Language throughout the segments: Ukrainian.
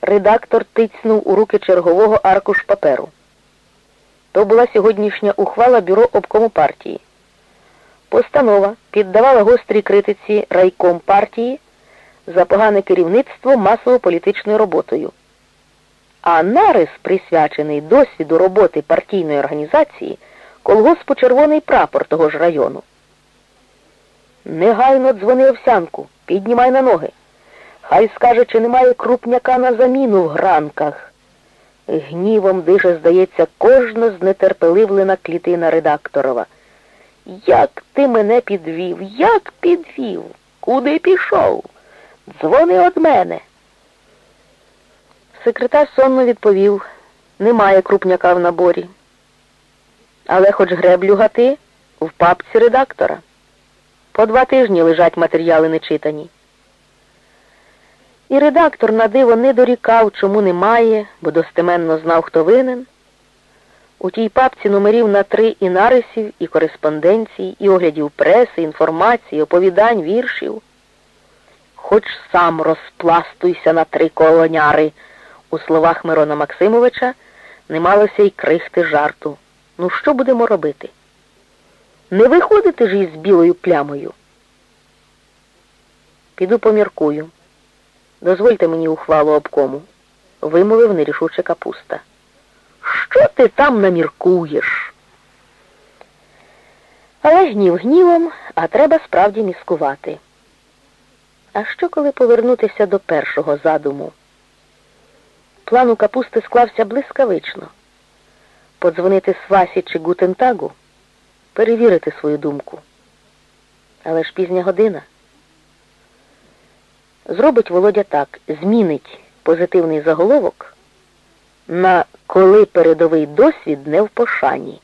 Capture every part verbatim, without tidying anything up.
Редактор тицьнув у руки чергового аркуш паперу. То була сьогоднішня ухвала бюро обкому партії. Постанова піддавала гострій критиці райком партії за погане керівництво масово-політичною роботою. А нарис, присвячений досвіду роботи партійної організації, колгоспу «Червоний прапор» того ж району. «Негайно дзвони Овсянку, піднімай на ноги. Хай скаже, чи немає крупняка на заміну в гранках». Гнівом дише, здається, кожна знетерпеливлена клітина редакторова. «Як ти мене підвів? Як підвів? Куди пішов? Дзвони од мене!» Секретар сонно відповів: «Немає крупняка в наборі. Але хоч греблю гати в папці редактора. По два тижні лежать матеріали нечитані». І редактор на диво не дорікав, чому немає, бо достеменно знав, хто винен. У тій папці номерів на три і нарисів, і кореспонденцій, і оглядів преси, інформації, оповідань, віршів. «Хоч сам розпластуйся на три колоняри», у словах Мирона Максимовича не малося й крихти жарту. Ну що будемо робити? Не виходити ж із білою плямою? «Піду поміркую. Дозвольте мені ухвалу обкому», — вимовив нерішуче Капуста. «Що ти там наміркуєш?» Але гнів гнівом, а треба справді міскувати. А що, коли повернутися до першого задуму? План у Капусти склався блискавично. Подзвонити Свасі чи Гутентагу, перевірити свою думку. Але ж пізня година. Зробить Володя так, змінить позитивний заголовок на «Коли передовий досвід не в пошані».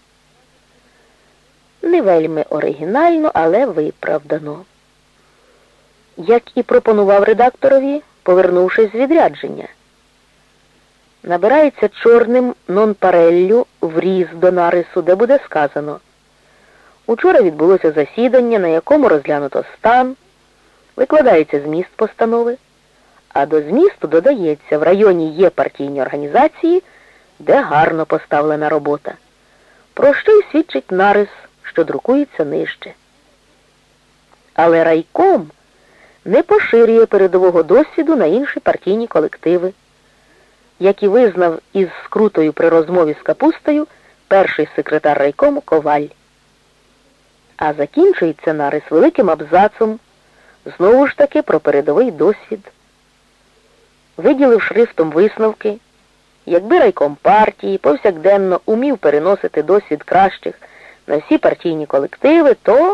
Не вельми оригінально, але виправдано. Як і пропонував редакторові, повернувшись з відрядження. Набирається чорним нонпареллю в різ до нарису, де буде сказано: «Учора відбулося засідання, на якому розглянуто стан», викладається зміст постанови, а до змісту додається: «В районі є партійні організації, де гарно поставлена робота», про що й свідчить нарис, що друкується нижче. Але райком не поширює передового досвіду на інші партійні колективи, як і визнав із скрутою при розмові з Капустою перший секретар райкому Коваль. А закінчується нарис великим абзацом, знову ж таки про передовий досвід. Виділив шрифтом висновки: якби райком партії повсякденно умів переносити досвід кращих на всі партійні колективи, то...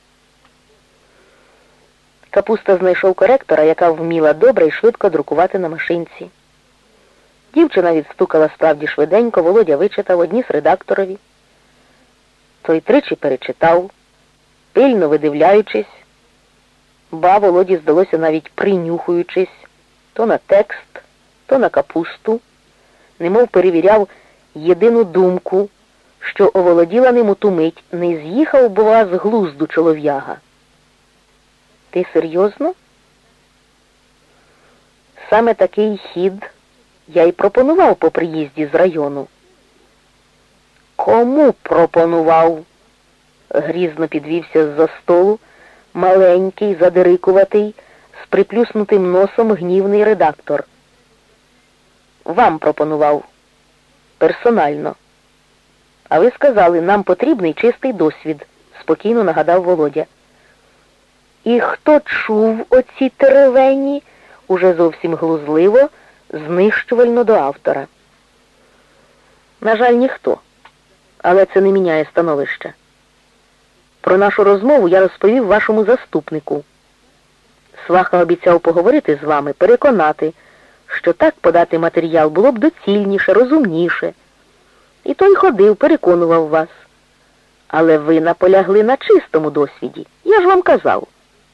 Капуста знайшов коректора, яка вміла добре і швидко друкувати на машинці. Дівчина відстукала справді швиденько, Володя вичитав, одніс редакторові. Той тричі перечитав, пильно видивляючись, ба, Володі здалося навіть принюхуючись, то на текст, то на Капусту, немов перевіряв єдину думку, що оволоділа ним у ту мить: не з'їхав, бува, з глузду чолов'яга. «Ти серйозно?» Саме такий хід я й пропонував по приїзді з району. «Кому пропонував?» Грізно підвівся з-за столу маленький, задирикуватий, з приплюснутим носом гнівний редактор. «Вам пропонував. Персонально. А ви сказали, нам потрібний чистий досвід», — спокійно нагадав Володя. «І хто чув оці теревені?» — уже зовсім глузливо, знищувально до автора. «На жаль, ніхто. Але це не міняє становища. Про нашу розмову я розповів вашому заступнику. Сваха обіцяв поговорити з вами, переконати, що так подати матеріал було б доцільніше, розумніше. І той ходив, переконував вас. Але ви наполягли на чистому досвіді. Я ж вам казав».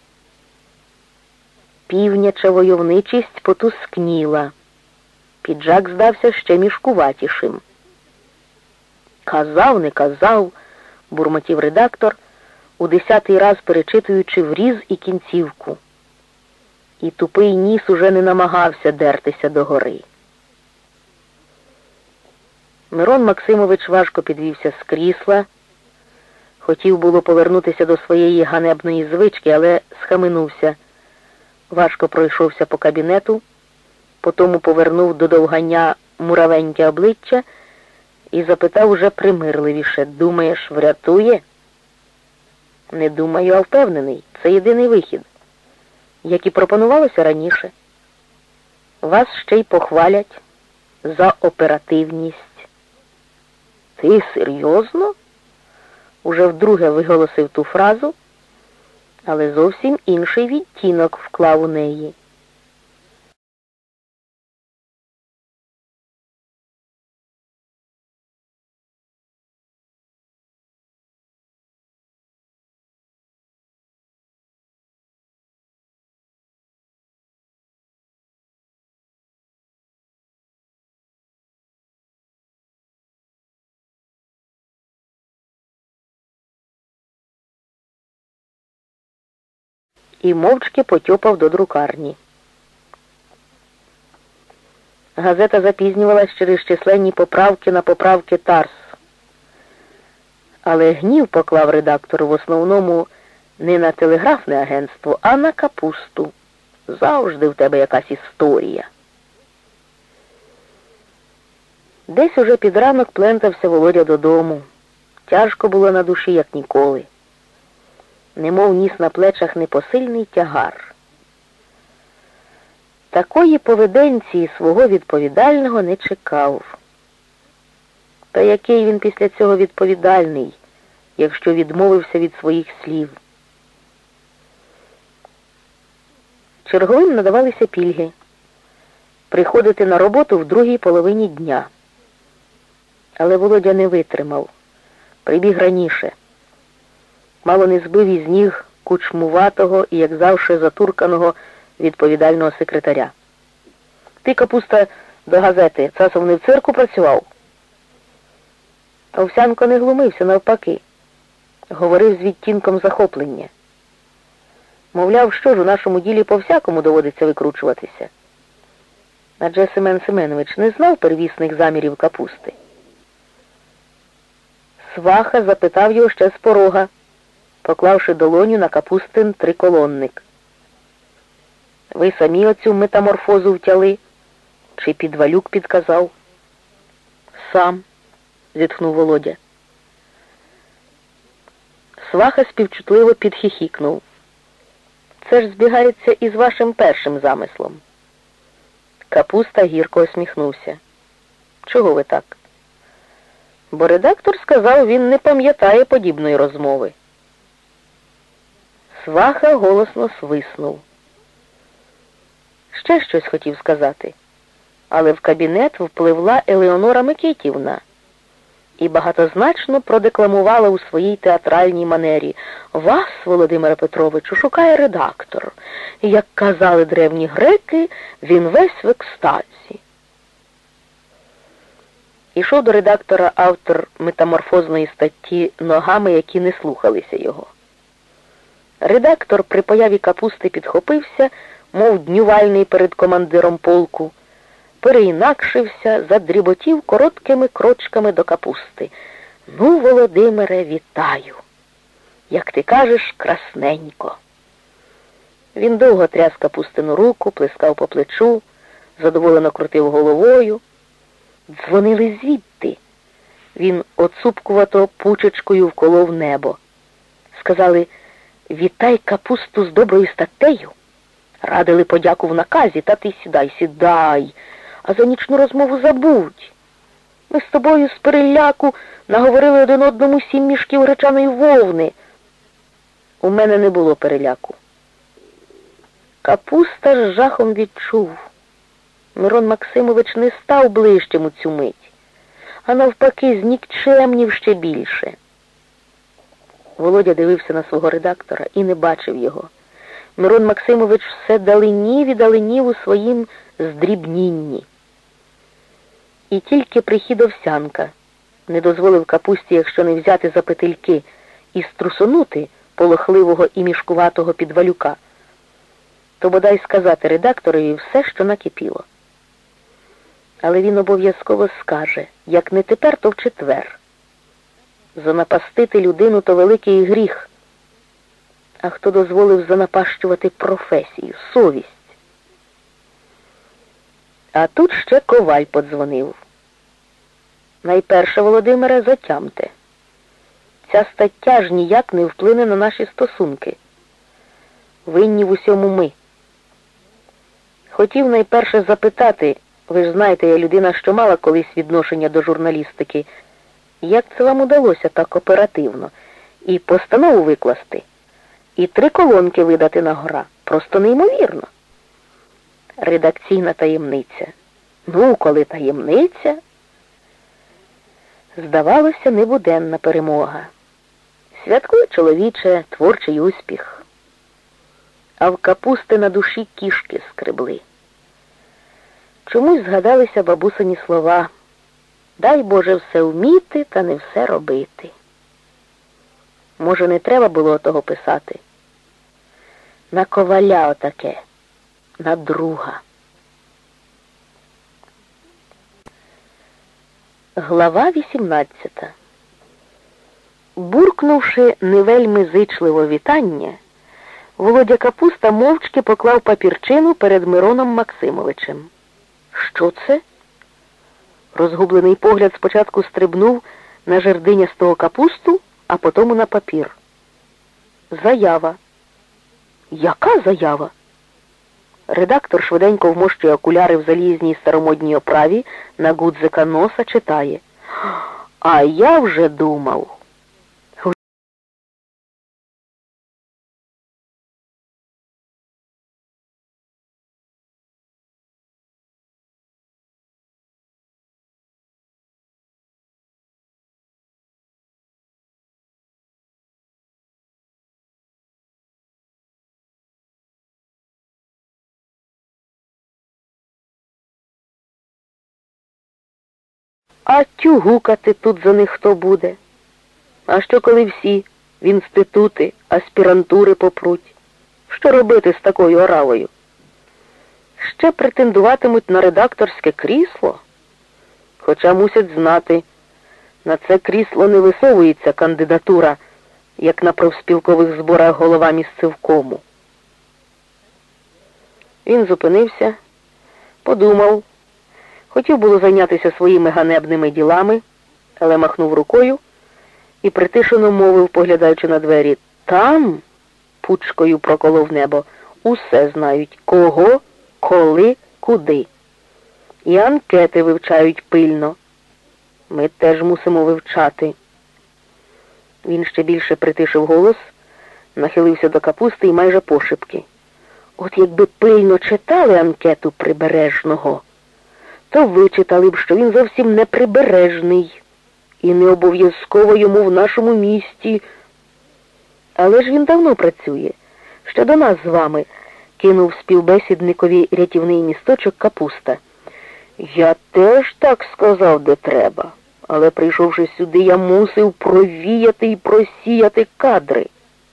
Півняча войовничість потускніла. Піджак здався ще мішкуватішим. «Казав, не казав», — бурмотів редактор, у десятий раз перечитуючи вріз і кінцівку. І тупий ніс уже не намагався дертися догори. Мирон Максимович важко підвівся з крісла. Хотів було повернутися до своєї ганебної звички, але схаменувся. Важко пройшовся по кабінету, потому повернув до довгання муравеньке обличчя і запитав уже примирливіше: «Думаєш, врятує?» «Не думаю, а впевнений. Це єдиний вихід. Як і пропонувалося раніше. Вас ще й похвалять за оперативність». «Ти серйозно?» Уже вдруге виголосив ту фразу, але зовсім інший відтінок вклав у неї. І мовчки потьопав до друкарні. Газета запізнювалась через численні поправки на поправки Тарс. Але гнів поклав редактор в основному не на телеграфне агентство, а на капусту. Завжди в тебе якась історія. Десь уже під ранок плентався Володя додому. Тяжко було на душі, як ніколи. Немов ніс на плечах непосильний тягар. Такої поведенції свого відповідального не чекав. Та який він після цього відповідальний, якщо відмовився від своїх слів? Черговим надавалися пільги. Приходити на роботу в другій половині дня. Але Володя не витримав. Прибіг раніше. Мало не збив із ніг кучмуватого і, як завжди, затурканого відповідального секретаря. «Ти, капуста, до газети, часом не в цирку працював?» Овсянко не глумився, навпаки. Говорив з відтінком захоплення. Мовляв, що ж, у нашому ділі по-всякому доводиться викручуватися. Адже Семен Семенович не знав первісних замірів капусти. Сваха запитав його ще з порога, поклавши долоню на капустин триколонник. «Ви самі оцю метаморфозу втяли? Чи Підвалюк підказав?» «Сам», – зітхнув Володя. Сваха співчутливо підхихікнув. «Це ж збігається із вашим першим замислом». Капуста гірко усміхнувся. «Чого ви так?» «Бо редактор сказав, він не пам'ятає подібної розмови». Сваха голосно свиснув. Ще щось хотів сказати, але в кабінет впливла Елеонора Микитівна і багатозначно продекламувала у своїй театральній манері: «Вас, Володимире Петровичу, шукає редактор. Як казали древні греки, він весь в екстазі». Ішов до редактора автор метаморфозної статті ногами, які не слухалися його. Редактор при появі капусти підхопився, мов днювальний перед командиром полку, переінакшився, задріботів короткими крочками до капусти. «Ну, Володимире, вітаю! Як ти кажеш, красненько!» Він довго тряс капустину руку, плескав по плечу, задоволено крутив головою. Дзвонили звідти. Він оцупкувато пучечкою вколов небо. Сказали: «Вітай капусту з доброю статтею». Радили подяку в наказі, та ти сідай, сідай, а за нічну розмову забудь. Ми з тобою з переляку наговорили один одному сім мішків гречаної вовни. У мене не було переляку. Капуста з жахом відчув. Мирон Максимович не став ближчим у цю мить, а навпаки знікчемнів ще більше. Володя дивився на свого редактора і не бачив його. Мирон Максимович все далинів і далинів у своїм здрібнінні. І тільки прихід Овсянка не дозволив капусті, якщо не взяти за петельки, і струсонути полохливого і мішкуватого Підвалюка, то бодай сказати редакторові все, що накипіло. Але він обов'язково скаже, як не тепер, то в четвер. Занапастити людину – то великий гріх. А хто дозволив занапащувати професію, совість? А тут ще Коваль подзвонив. Найперше, Володимире, затямте. Ця стаття ж ніяк не вплине на наші стосунки. Винні в усьому ми. Хотів найперше запитати, ви ж знаєте, я людина, що мала колись відношення до журналістики, як це вам удалося так оперативно? І постанову викласти, і три колонки видати на гора. Просто неймовірно. Редакційна таємниця. Ну, коли таємниця... Здавалося, небуденна перемога. Святкує чоловіче творчий успіх. А в Капусти на душі кішки скребли. Чомусь згадалися бабусині слова: «Дай Боже все вміти, та не все робити». Може, не треба було того писати? На Коваля отаке, на друга. Глава вісімнадцята. Буркнувши не вельми зичливо вітання, Володя Капуста мовчки поклав папірчину перед Мироном Максимовичем. Що це? Розгублений погляд спочатку стрибнув на жердинястого Капусту, а потім на папір. Заява. Яка заява? Редактор швиденько вмощує окуляри в залізній старомодній оправі, на гудзика носа читає. А я вже думав. А тюгукати тут за них хто буде? А що коли всі в інститути, аспірантури попруть? Що робити з такою оравою? Ще претендуватимуть на редакторське крісло? Хоча мусять знати, на це крісло не висовується кандидатура, як на профспілкових зборах голова місцевкому. Він зупинився, подумав. Хотів було зайнятися своїми ганебними ділами, але махнув рукою і притишено мовив, поглядаючи на двері: «Там, — пучкою проколов небо, — усе знають, кого, коли, куди. І анкети вивчають пильно. Ми теж мусимо вивчати». Він ще більше притишив голос, нахилився до Капусти і майже пошепки: «От якби пильно читали анкету Прибережного, то вичитали б, що він зовсім не прибережний і не обов'язково йому в нашому місті. Але ж він давно працює. Ще до нас з вами», — кинув співбесідникові рятівний місточок Капуста. «Я теж так сказав, де треба, але прийшовши сюди, я мусив провіяти і просіяти кадри».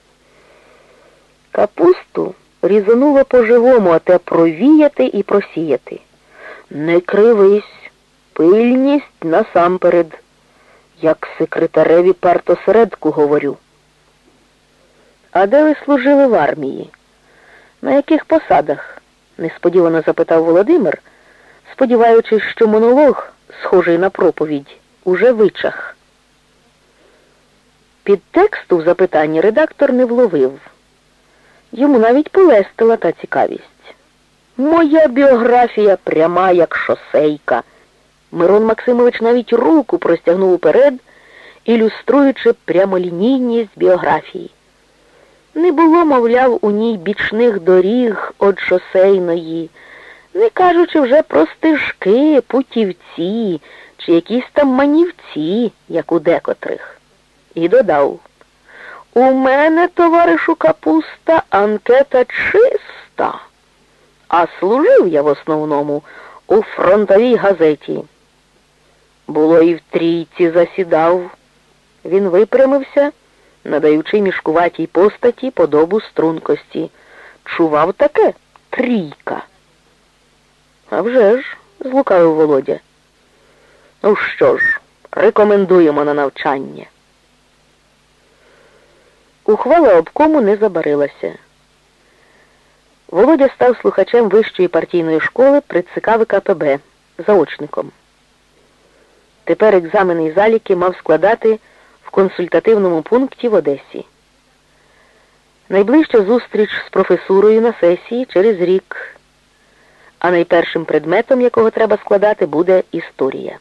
Капусту різануло по-живому, а те провіяти і просіяти. «Не кривись, пильність насамперед, як секретареві партосередку говорю». «А де ви служили в армії? На яких посадах?» — несподівано запитав Володимир, сподіваючись, що монолог, схожий на проповідь, уже вичах. Підтексту в запитанні редактор не вловив. Йому навіть полестила та цікавість. «Моя біографія пряма, як шосейка». Мирон Максимович навіть руку простягнув уперед, ілюструючи прямолінійність біографії. Не було, мовляв, у ній бічних доріг од шосейної, не кажучи вже про стежки, путівці чи якісь там манівці, як у декотрих. І додав: «У мене, товаришу Капуста, анкета чиста. А служив я в основному у фронтовій газеті». Було і в трійці засідав. Він випрямився, надаючи мішкуватій постаті подобу стрункості. Чував таке? Трійка. А вже ж, Злукавив Володя. Ну що ж, рекомендуємо на навчання. Ухвала обкому не забарилася. Володя став слухачем вищої партійної школи при ЦК ВКПБ, заочником. Тепер екзамени і заліки мав складати в консультативному пункті в Одесі. Найближча зустріч з професурою на сесії через рік, а найпершим предметом, якого треба складати, буде історія.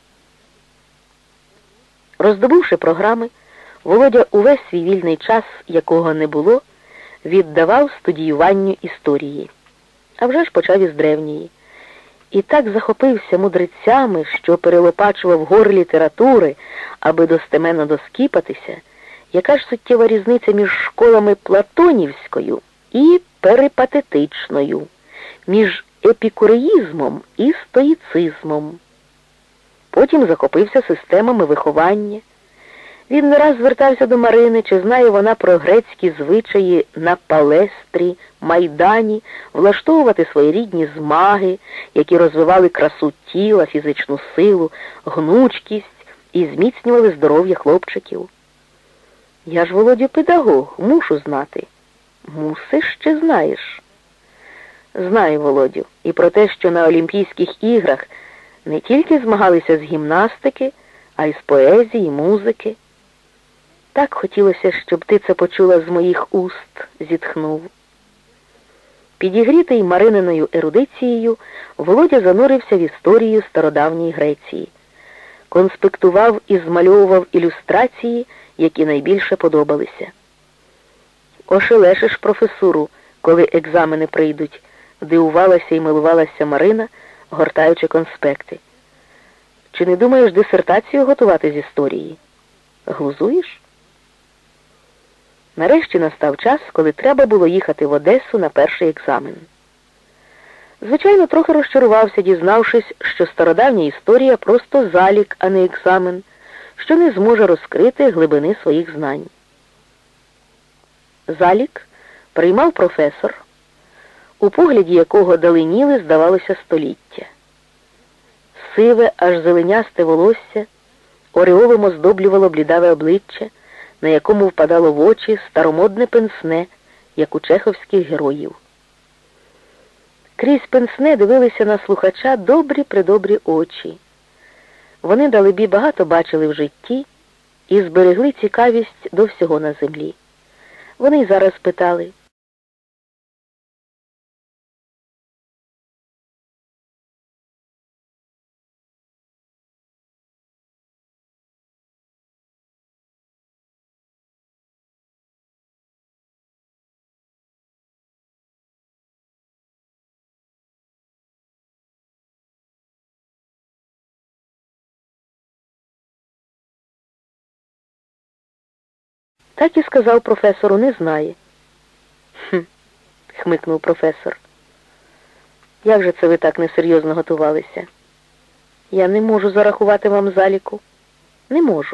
Роздобувши програми, Володя увесь свій вільний час, якого не було, віддавав студіюванню історії. А вже ж почав із древньої. І так захопився мудрецями, що перелопачував гори літератури, аби достеменно доскіпатися, яка ж суттєва різниця між школами платонівською і перипатетичною, між епікуреїзмом і стоїцизмом. Потім захопився системами виховання. Він не раз звертався до Марини, чи знає вона про грецькі звичаї на палестрі, майдані, влаштовувати своєрідні змаги, які розвивали красу тіла, фізичну силу, гнучкість і зміцнювали здоров'я хлопчиків. Я ж, Володю, педагог, мушу знати. Мусиш чи знаєш? Знаю, Володю, і про те, що на Олімпійських іграх не тільки змагалися з гімнастики, а й з поезії, музики. Так хотілося, щоб ти це почула з моїх уст, зітхнув. Підігрітий Марининою ерудицією, Володя занурився в історію стародавньої Греції. Конспектував і змальовував ілюстрації, які найбільше подобалися. Ошелешиш професуру, коли екзамени прийдуть, дивувалася і милувалася Марина, гортаючи конспекти. Чи не думаєш дисертацію готувати з історії? Глузуєш? Нарешті настав час, коли треба було їхати в Одесу на перший екзамен. Звичайно, трохи розчарувався, дізнавшись, що стародавня історія просто залік, а не екзамен, що не зможе розкрити глибини своїх знань. Залік приймав професор, у погляді якого даленіли, здавалося, століття. Сиве, аж зеленясте волосся ореолом оздоблювало блідаве обличчя, на якому впадало в очі старомодне пенсне, як у чеховських героїв. Крізь пенсне дивилися на слухача добрі-придобрі очі. Вони, далебі, багато бачили в житті і зберегли цікавість до всього на землі. Вони й зараз питали: так і сказав професору, не знає. Хм, хмикнув професор. Як же це ви так несерйозно готувалися? Я не можу зарахувати вам заліку. Не можу.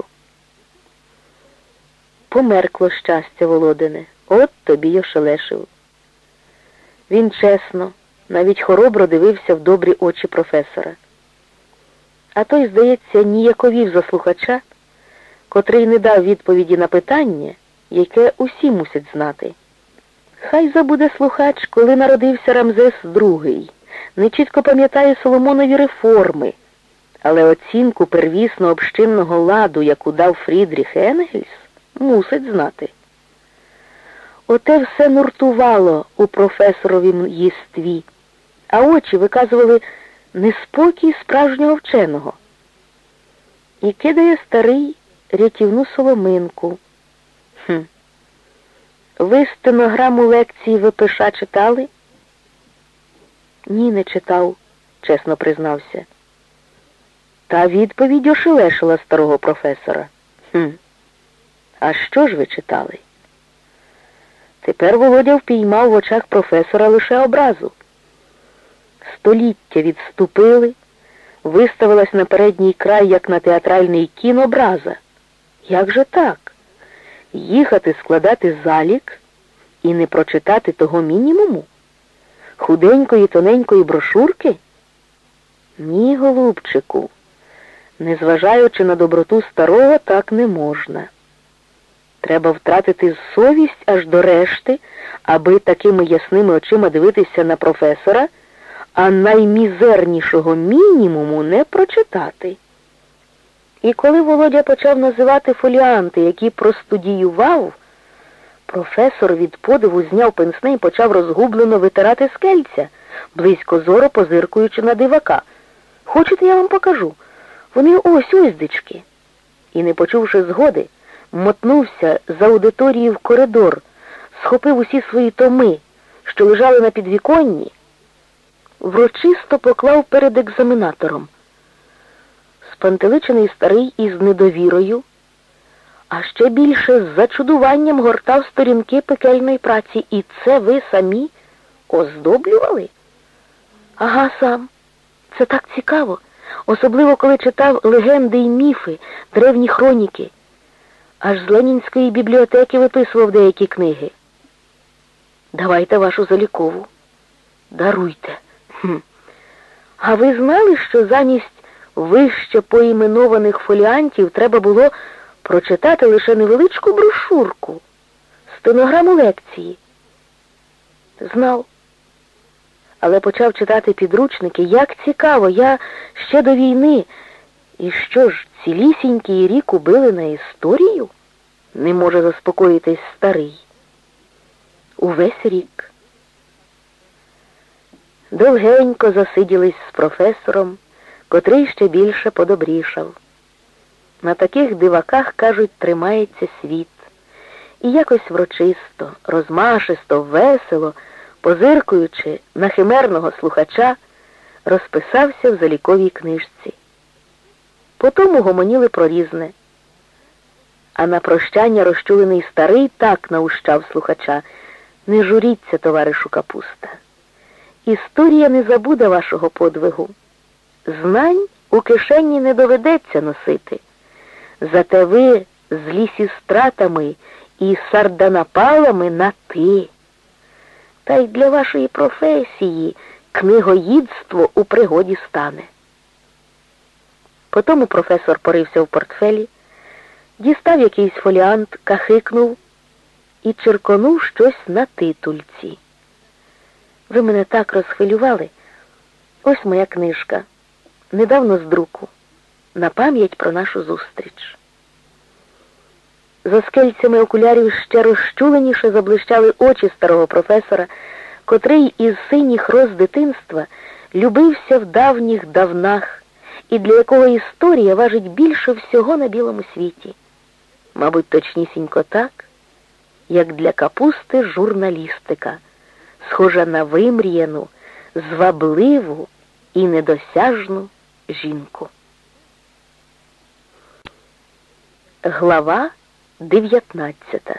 Померкло щастя, Володине. От тобі й ошелешив. Він чесно, навіть хоробро дивився в добрі очі професора. А той, здається, ніяковів за слухача, котрий не дав відповіді на питання, яке усі мусять знати. Хай забуде слухач, коли народився Рамзес другий, не чітко пам'ятає Соломонові реформи, але оцінку первісно-общинного ладу, яку дав Фрідріх Енгельс, мусить знати. Оте все нуртувало у професоровім єстві, а очі виказували неспокій справжнього вченого. І кидає старий рятівну соломинку. Хм. Ви стенограму лекції ВПШ читали? Ні, не читав, чесно признався. Та відповідь ошелешила старого професора. Хм. А що ж ви читали? Тепер Володя впіймав в очах професора лише образу. Століття відступили, виставилась на передній край, як на театральний кін, образа. Як же так? Їхати складати залік і не прочитати того мінімуму? Худенької, тоненької брошурки? Ні, голубчику, незважаючи на доброту старого, так не можна. Треба втратити совість аж до решти, аби такими ясними очима дивитися на професора, а наймізернішого мінімуму не прочитати. І коли Володя почав називати фоліанти, які простудіював, професор від подиву зняв пенсне і почав розгублено витирати скельця, близько зоро позиркуючи на дивака. «Хочете, я вам покажу? Вони ось уздечки». І, не почувши згоди, мотнувся з аудиторії в коридор, схопив усі свої томи, що лежали на підвіконні, врочисто поклав перед екзаменатором. Спантеличений старий із недовірою, а ще більше з зачудуванням гортав сторінки пекельної праці. І це ви самі оздоблювали? Ага, сам. Це так цікаво. Особливо, коли читав легенди й міфи, древні хроніки. Аж з Ленінської бібліотеки виписував деякі книги. Давайте вашу залікову. Даруйте. Хм. А ви знали, що замість вище поіменованих фоліантів треба було прочитати лише невеличку брошурку, стенограму лекції? Знав. Але почав читати підручники. Як цікаво, я ще до війни. І що ж, цілісінький рік убили на історію? Не може заспокоїтись старий. Увесь рік. Довгенько засиділись з професором, котрий ще більше подобрішав. На таких диваках, кажуть, тримається світ. І якось врочисто, розмашисто, весело, позиркуючи на химерного слухача, розписався в заліковій книжці. Потому гомоніли про різне. А на прощання розчулений старий так наущав слухача: «Не журіться, товаришу Капуста. Історія не забуде вашого подвигу. Знань у кишені не доведеться носити. Зате ви з лісістратами і сарданапалами на «ти». Та й для вашої професії книгоїдство у пригоді стане». Потому професор порився в портфелі, дістав якийсь фоліант, кахикнув і черконув щось на титульці. «Ви мене так розхвилювали. Ось моя книжка. Недавно з друку. На пам'ять про нашу зустріч». За скельцями окулярів ще розчуленіше заблищали очі старого професора, котрий із синіх роз дитинства любився в давніх давнах, і для якого історія важить більше всього на білому світі. Мабуть, точнісінько так, як для Капусти журналістика, схожа на вимріяну, звабливу і недосяжну жінку. Глава дев'ятнадцята.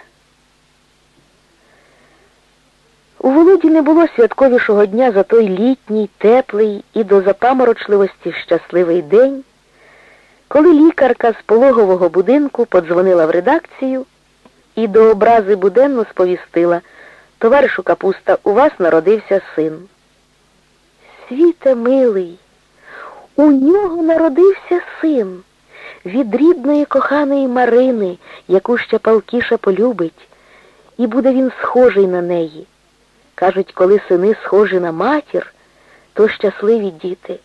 У Володі не було святковішого дня за той літній, теплий і до запаморочливості щасливий день, коли лікарка з пологового будинку подзвонила в редакцію і до образи буденно сповістила: «Товаришу Капуста, у вас народився син». Світе милий, у нього народився син. Від рідної коханої Марини, яку ще палкіше полюбить, і буде він схожий на неї. Кажуть, коли сини схожі на матір, то щасливі діти.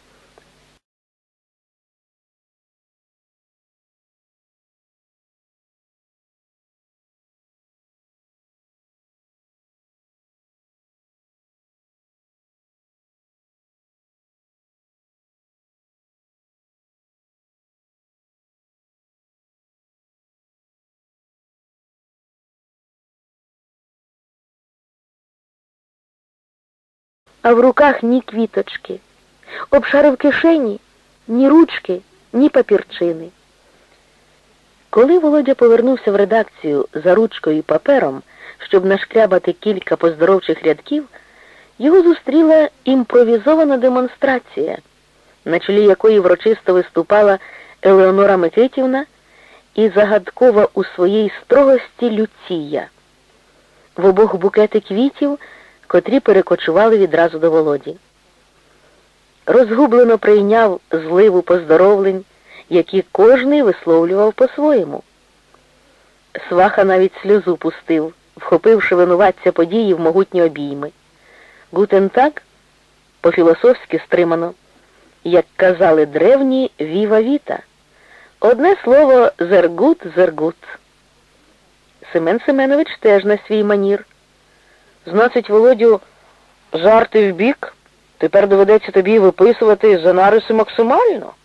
А в руках ні квіточки, обшарив кишені ні ручки, ні папірчини. Коли Володя повернувся в редакцію за ручкою і папером, щоб нашкрябати кілька поздоровчих рядків, його зустріла імпровізована демонстрація, на чолі якої врочисто виступала Елеонора Микитівна і загадкова у своїй строгості Люція. В обох букети квітів, котрі перекочували відразу до Володі. розгублено прийняв зливу поздоровлень, які кожний висловлював по-своєму. Сваха навіть сльозу пустив, вхопивши винуватця події в могутні обійми. Гутен так, по-філософськи стримано, як казали древні, віва віта. Одне слово зергут, зергут. Семен Семенович теж на свій манір. Значить, Володю, жарти вбік, тепер доведеться тобі виписувати за нариси максимально.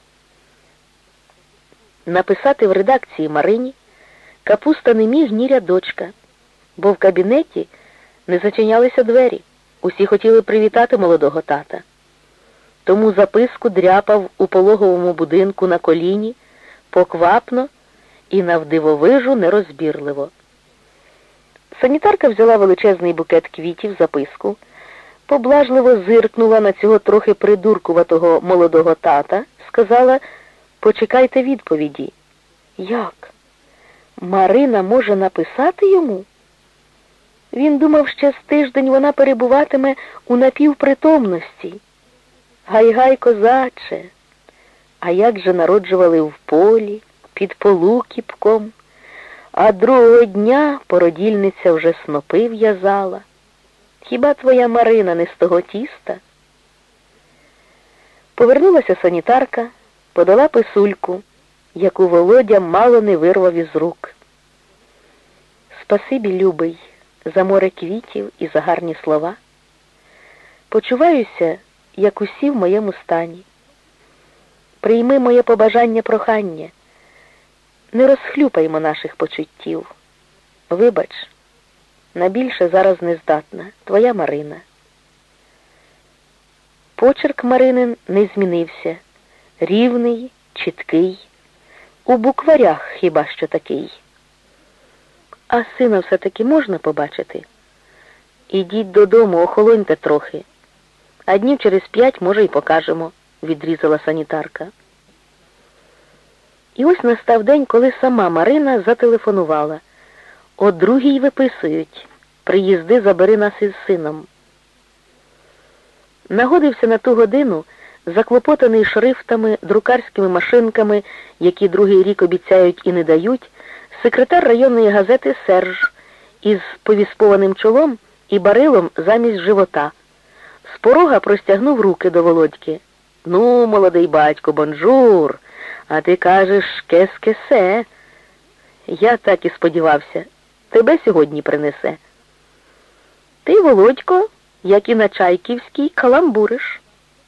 Написати в редакції Марині Капуста не міг ні рядочка, бо в кабінеті не зачинялися двері. Усі хотіли привітати молодого тата. Тому записку дряпав у пологовому будинку на коліні, поквапно і навдивовижу нерозбірливо. Санітарка взяла величезний букет квітів, записку, поблажливо зиркнула на цього трохи придуркуватого молодого тата, сказала: «Почекайте відповіді». Як? Марина може написати йому? Він думав, що з тиждень вона перебуватиме у напівпритомності. Гай-гай, козаче! А як же народжували в полі, під полукіпком, а другого дня породільниця вже снопи в'язала. Хіба твоя Марина не з того тіста? Повернулася санітарка, подала писульку, яку Володя мало не вирвав із рук. Спасибі, любий, за море квітів і за гарні слова. Почуваюся, як усі в моєму стані. Прийми моє побажання-прохання. Не розхлюпаймо наших почуттів. Вибач, на більше зараз не здатна. Твоя Марина. Почерк Маринин не змінився. Рівний, чіткий. У букварях хіба що такий. А сина все-таки можна побачити? Ідіть додому, охолоньте трохи. А днів через п'ять, може, й покажемо, відрізала санітарка. І ось настав день, коли сама Марина зателефонувала. О другій виписують. Приїзди, забери нас із сином. Нагодився на ту годину, заклопотаний шрифтами, друкарськими машинками, які другий рік обіцяють і не дають, секретар районної газети Серж із повіспованим чолом і барилом замість живота. З порога простягнув руки до Володьки. «Ну, молодий батько, бонжур, а ти кажеш, кес-кесе». Я так і сподівався. Тебе сьогодні принесе. Ти, Володько, як і на Чайківській, каламбуриш.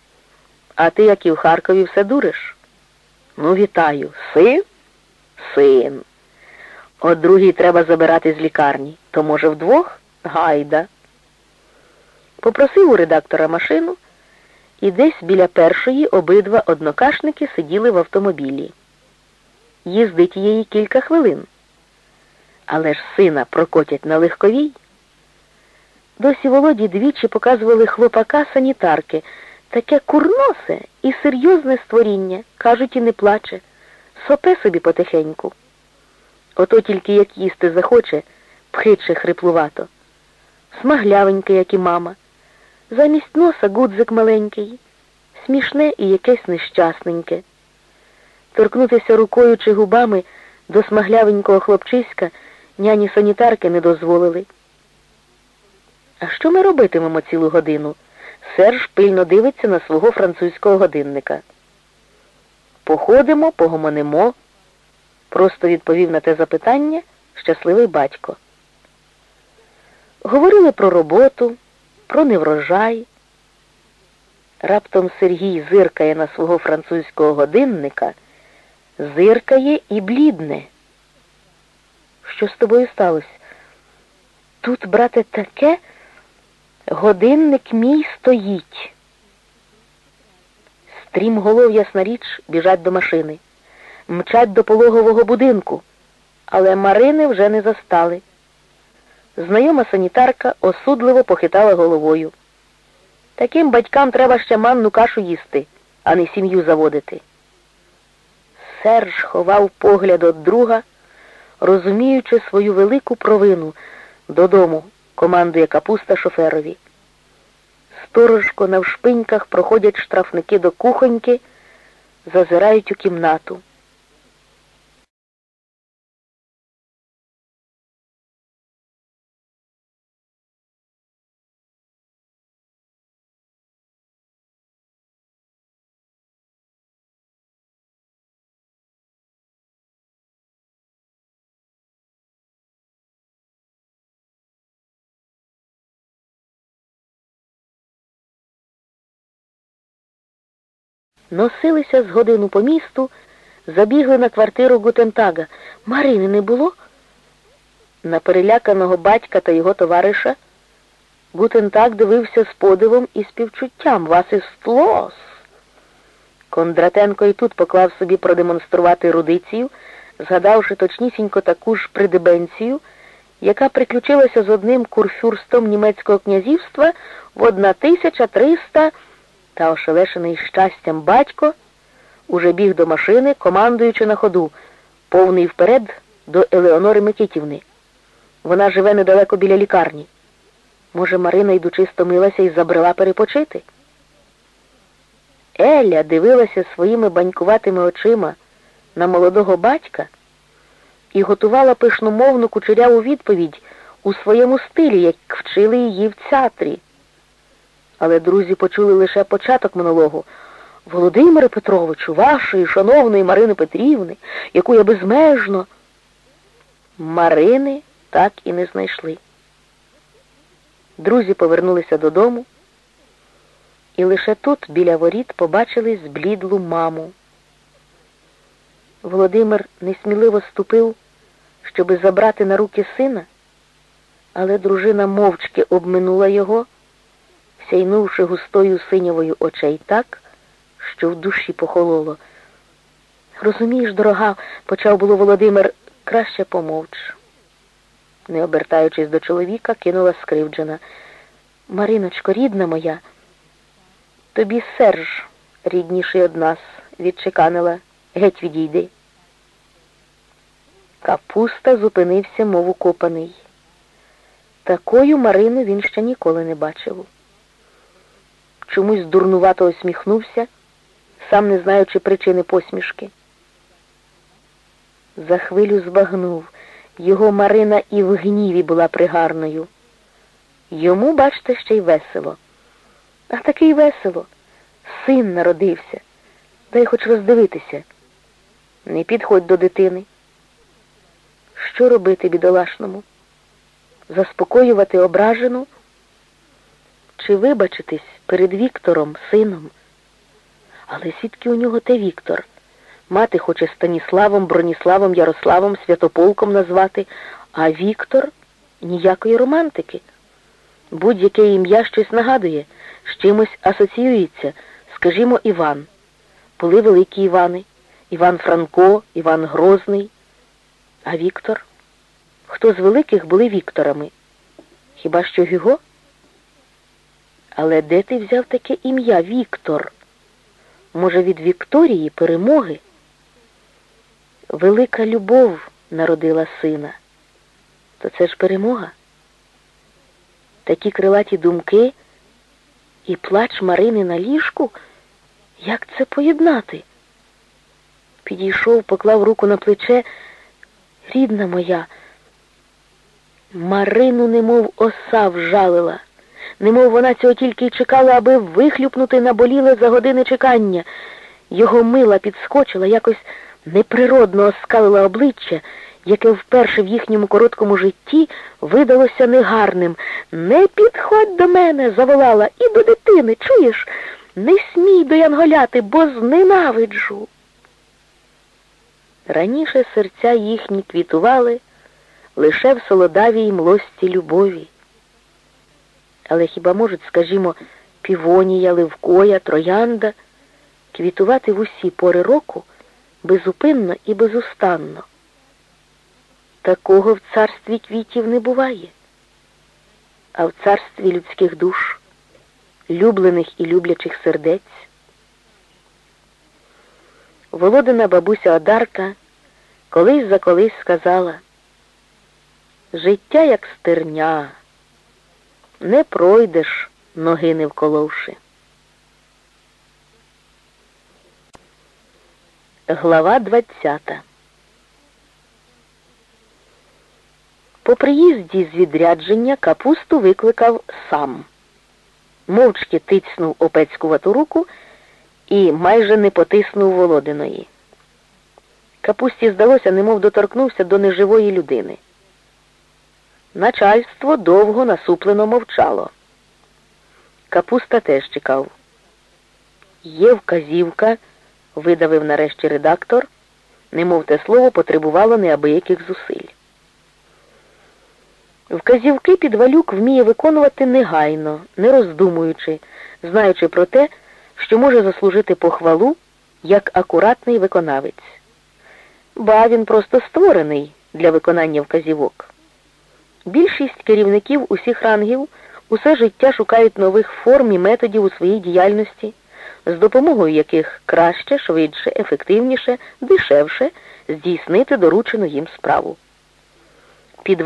А ти, як і в Харкові, все дуриш. Ну, вітаю. Син? Син. О другій треба забирати з лікарні. То, може, вдвох? Гайда. Попросив у редактора машину, і десь біля першої обидва однокашники сиділи в автомобілі. Їздить її кілька хвилин. Але ж сина прокотять на легковій. Досі Володі двічі показували хлопака санітарки. Таке курносе і серйозне створіння, кажуть, і не плаче. Сопе собі потихеньку. Ото тільки як їсти захоче, пхиче хриплувато. Смаглявеньке, як і мама. Замість носа гудзик маленький. Смішне і якесь нещасненьке. Торкнутися рукою чи губами до смаглявенького хлопчиська няні санітарки не дозволили. А що ми робитимемо цілу годину? Серж пильно дивиться на свого французького годинника. Походимо, погомонимо, просто відповів на те запитання щасливий батько. Говорили про роботу, про неврожай. Раптом Сергій зиркає на свого французького годинника, зиркає і блідне. Що з тобою сталося? Тут, брате, таке, годинник мій стоїть. Стрімголов, ясна річ, біжать до машини. Мчать до пологового будинку, але Марини вже не застали. Знайома санітарка осудливо похитала головою. Таким батькам треба ще манну кашу їсти, а не сім'ю заводити. Серж ховав погляд від друга, розуміючи свою велику провину. Додому, командує Капуста шоферові. сторожко навшпиньках проходять штрафники до кухоньки, зазирають у кімнату. Носилися з годину по місту, забігли на квартиру Гутентага. Марини не було? На переляканого батька та його товариша Гутентаг дивився з подивом і співчуттям. «Вас іст лос!» Кондратенко і тут поклав собі продемонструвати ерудицію, згадавши точнісінько таку ж придебенцію, яка приключилася з одним курфюрстом німецького князівства в тисяча триста. Та ошелешений щастям батько уже біг до машини, командуючи на ходу, повний вперед до Елеонори Микитівни. Вона живе недалеко біля лікарні. Може, Марина, йдучи, стомилася і забрела перепочити? Еля дивилася своїми банькуватими очима на молодого батька і готувала пишномовну кучеряву відповідь у своєму стилі, як вчили її в театрі. Але друзі почули лише початок монологу. «Володимире Петровичу, вашої шановної Марини Петрівни, яку я безмежно...» Марини так і не знайшли. Друзі повернулися додому, і лише тут, біля воріт, побачили зблідлу маму. Володимир несміливо ступив, щоби забрати на руки сина, але дружина мовчки обминула його, сяйнувши густою синявою очей так, що в душі похололо. «Розумієш, дорога», — почав було Володимир, — «краще помовч». Не обертаючись до чоловіка, кинула скривджена. «Мариночко, рідна моя, тобі Серж рідніший од нас», — відчеканила. «Геть відійди». Капуста зупинився, мов укопаний. Такою Марину він ще ніколи не бачив. Чомусь дурнувато усміхнувся, сам не знаючи причини посмішки. За хвилю збагнув, його Марина і в гніві була пригарною. Йому, бачте, ще й весело. А такий весело. Син народився. Дай хоч роздивитися. Не підходь до дитини. Що робити бідолашному? Заспокоювати ображену? Чи вибачитись перед Віктором, сином? Але звідки у нього те Віктор? Мати хоче Станіславом, Броніславом, Ярославом, Святополком назвати, а Віктор — ніякої романтики. Будь-яке ім'я щось нагадує, з чимось асоціюється. Скажімо, Іван. Були великі Івани. Іван Франко, Іван Грозний. А Віктор? Хто з великих були Вікторами? Хіба що Гюго? Але де ти взяв таке ім'я Віктор? Може, від Вікторії перемоги? Велика любов народила сина. То це ж перемога? Такі крилаті думки і плач Марини на ліжку? Як це поєднати? Підійшов, поклав руку на плече. Рідна моя, Марину немов оса вжалила. Немов вона цього тільки й чекала, аби вихлюпнути наболіле за години чекання. Його мила підскочила, якось неприродно оскалила обличчя, яке вперше в їхньому короткому житті видалося негарним. «Не підходь до мене!» — заволала. «І до дитини, чуєш? Не смій доянголяти, бо зненавиджу!» Раніше серця їхні квітували лише в солодавій млості любові. Але хіба можуть, скажімо, півонія, ливкоя, троянда квітувати в усі пори року безупинно і безустанно? Такого в царстві квітів не буває. А в царстві людських душ, люблених і люблячих сердець. Володина бабуся Одарка колись за колись сказала: «Життя як стерня, не пройдеш ноги не вколовши. Глава двадцята. По приїзді з відрядження Капусту викликав сам. Мовчки тицьнув опецькувату руку і майже не потиснув Володиної. Капусті здалося, немов доторкнувся до неживої людини. Начальство довго насуплено мовчало. Капуста теж чекав. «Є вказівка», — видавив нарешті редактор, немов те слово потребувало неабияких зусиль. Вказівки Підвалюк вміє виконувати негайно, не роздумуючи, знаючи про те, що може заслужити похвалу як акуратний виконавець. Ба, він просто створений для виконання вказівок. Більшість керівників усіх рангів усе життя шукають нових форм і методів у своїй діяльності, з допомогою яких краще, швидше, ефективніше, дешевше здійснити доручену їм справу. Під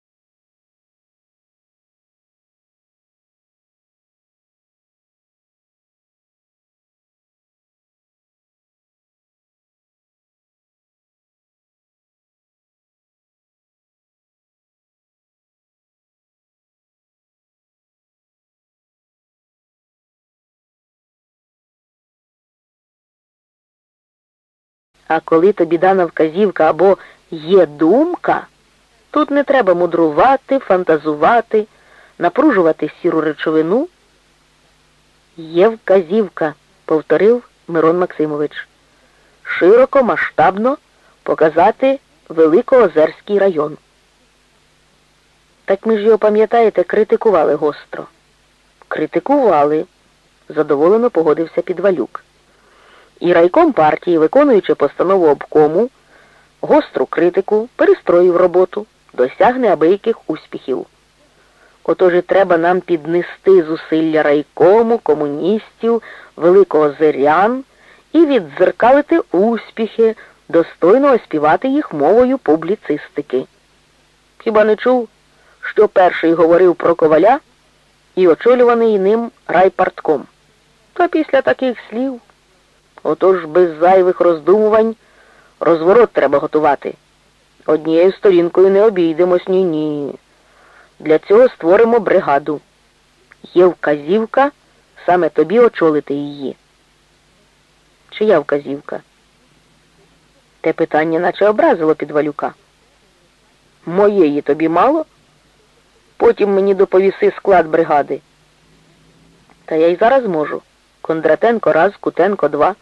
А коли тобі дана вказівка або є думка, тут не треба мудрувати, фантазувати, напружувати сіру речовину. Є вказівка, повторив Мирон Максимович. Широко, масштабно показати Великоозерський район. Так ми ж його, пам'ятаєте, критикували гостро. Критикували, задоволено погодився Підвалюк. І райком партії, виконуючи постанову обкому, гостру критику, перестроїв роботу, досяг неабияких успіхів. Отож і треба нам піднести зусилля райкому, комуністів, великоозерян і віддзеркалити успіхи, достойно оспівати їх мовою публіцистики. Хіба не чув, що перший говорив про Коваля і очолюваний ним райпартком? Та після таких слів... Отож без зайвих роздумувань розворот треба готувати. Однією сторінкою не обійдемось, ні-ні. Для цього створимо бригаду. Є вказівка, саме тобі очолити її. Чия вказівка? Те питання наче образило Підвалюка. Моєї тобі мало? Потім мені доповіси склад бригади. Та я й зараз можу. Кондратенко раз, Кутенко два.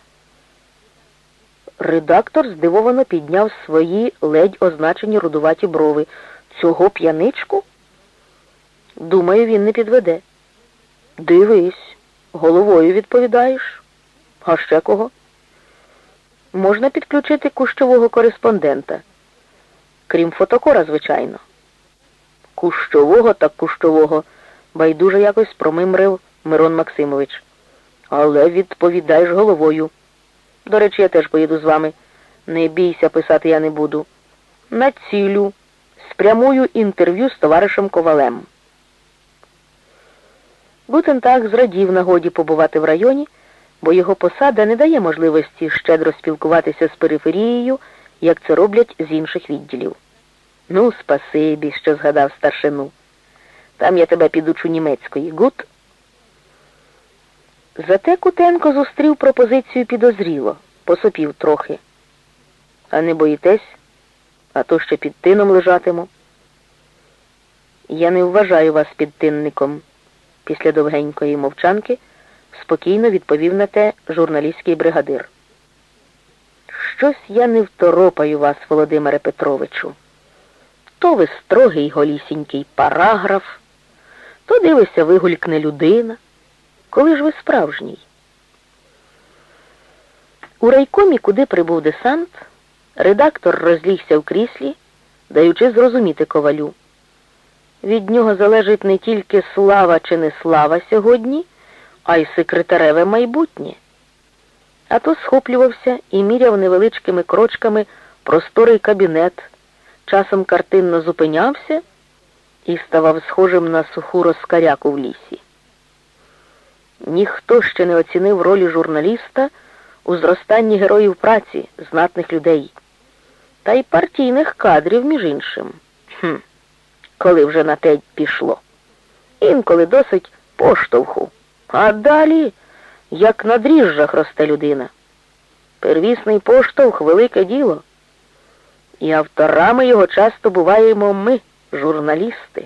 Редактор здивовано підняв свої ледь означені рудуваті брови. Цього п'яничку? Думаю, він не підведе. Дивись, головою відповідаєш. А ще кого? Можна підключити кущового кореспондента. Крім фотокора, звичайно. Кущового так кущового, байдуже якось промимрив Мирон Максимович. Але відповідаєш головою. До речі, я теж поїду з вами. Не бійся, писати я не буду. Націлю. Спрямую інтерв'ю з товаришем Ковалем. Гутентаг зрадів нагоді побувати в районі, бо його посада не дає можливості щедро спілкуватися з периферією, як це роблять з інших відділів. Ну, спасибі, що згадав старшину. Там я тебе підучу німецької. Гут? Зате Кутенко зустрів пропозицію підозріло, посопів трохи. А не боїтесь? А то ще під тином лежатиму. Я не вважаю вас підтинником. Після довгенької мовчанки спокійно відповів на те журналістський бригадир. Щось я не второпаю вас, Володимире Петровичу. То ви строгий голісінький параграф, то дивися, вигулькне людина. Коли ж ви справжній? У райкомі, куди прибув десант, редактор розлігся в кріслі, даючи зрозуміти Ковалю. Від нього залежить не тільки слава чи не слава сьогодні, а й секретареве майбутнє. А то схоплювався і міряв невеличкими крочками просторий кабінет, часом картинно зупинявся і ставав схожим на суху розкаряку в лісі. Ніхто ще не оцінив ролі журналіста у зростанні героїв праці, знатних людей. Та й партійних кадрів, між іншим. Хм, коли вже на те пішло. Інколи досить поштовху. А далі, як на дріжджах росте людина. Первісний поштовх – велике діло. І авторами його часто буваємо ми, журналісти.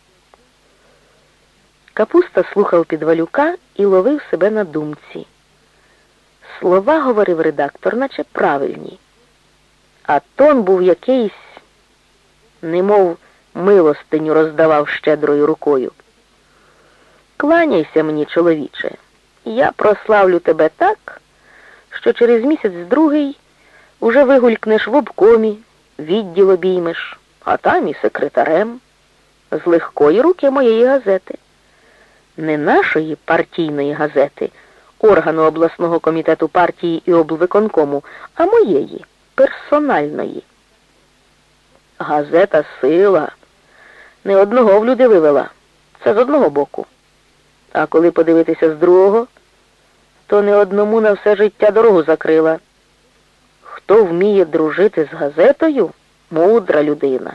Капуста слухав Підвалюка і ловив себе на думці. Слова, говорив редактор, наче правильні. А тон був якийсь, немов милостиню роздавав щедрою рукою. Кланяйся мені, чоловіче, я прославлю тебе так, що через місяць-другий уже вигулькнеш в обкомі, відділ обіймеш, а там і секретарем, з легкої руки моєї газети. Не нашої партійної газети, органу обласного комітету партії і облвиконкому, а моєї, персональної. Газета «Сила» не одного в люди вивела, це з одного боку. А коли подивитися з другого, то не одному на все життя дорогу закрила. Хто вміє дружити з газетою – мудра людина.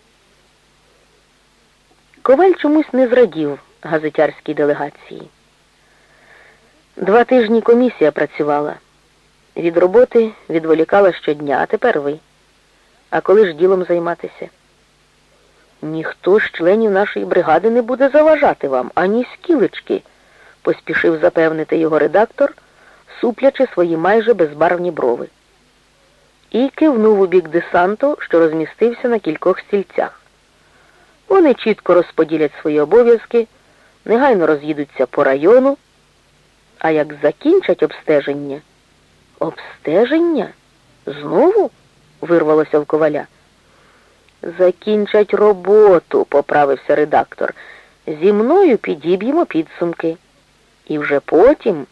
Коваль чомусь не зрадів газетярській делегації. Два тижні комісія працювала. Від роботи відволікала щодня, а тепер ви. А коли ж ділом займатися? Ніхто з членів нашої бригади не буде заважати вам, ані скілечки, поспішив запевнити його редактор, суплячи свої майже безбарвні брови. І кивнув у бік десанту, що розмістився на кількох стільцях. Вони чітко розподілять свої обов'язки, негайно роз'їдуться по району, а як закінчать обстеження... Обстеження? Знову? Вирвалося в Коваля. Закінчать роботу, поправився редактор. Зі мною підіб'ємо підсумки. І вже потім...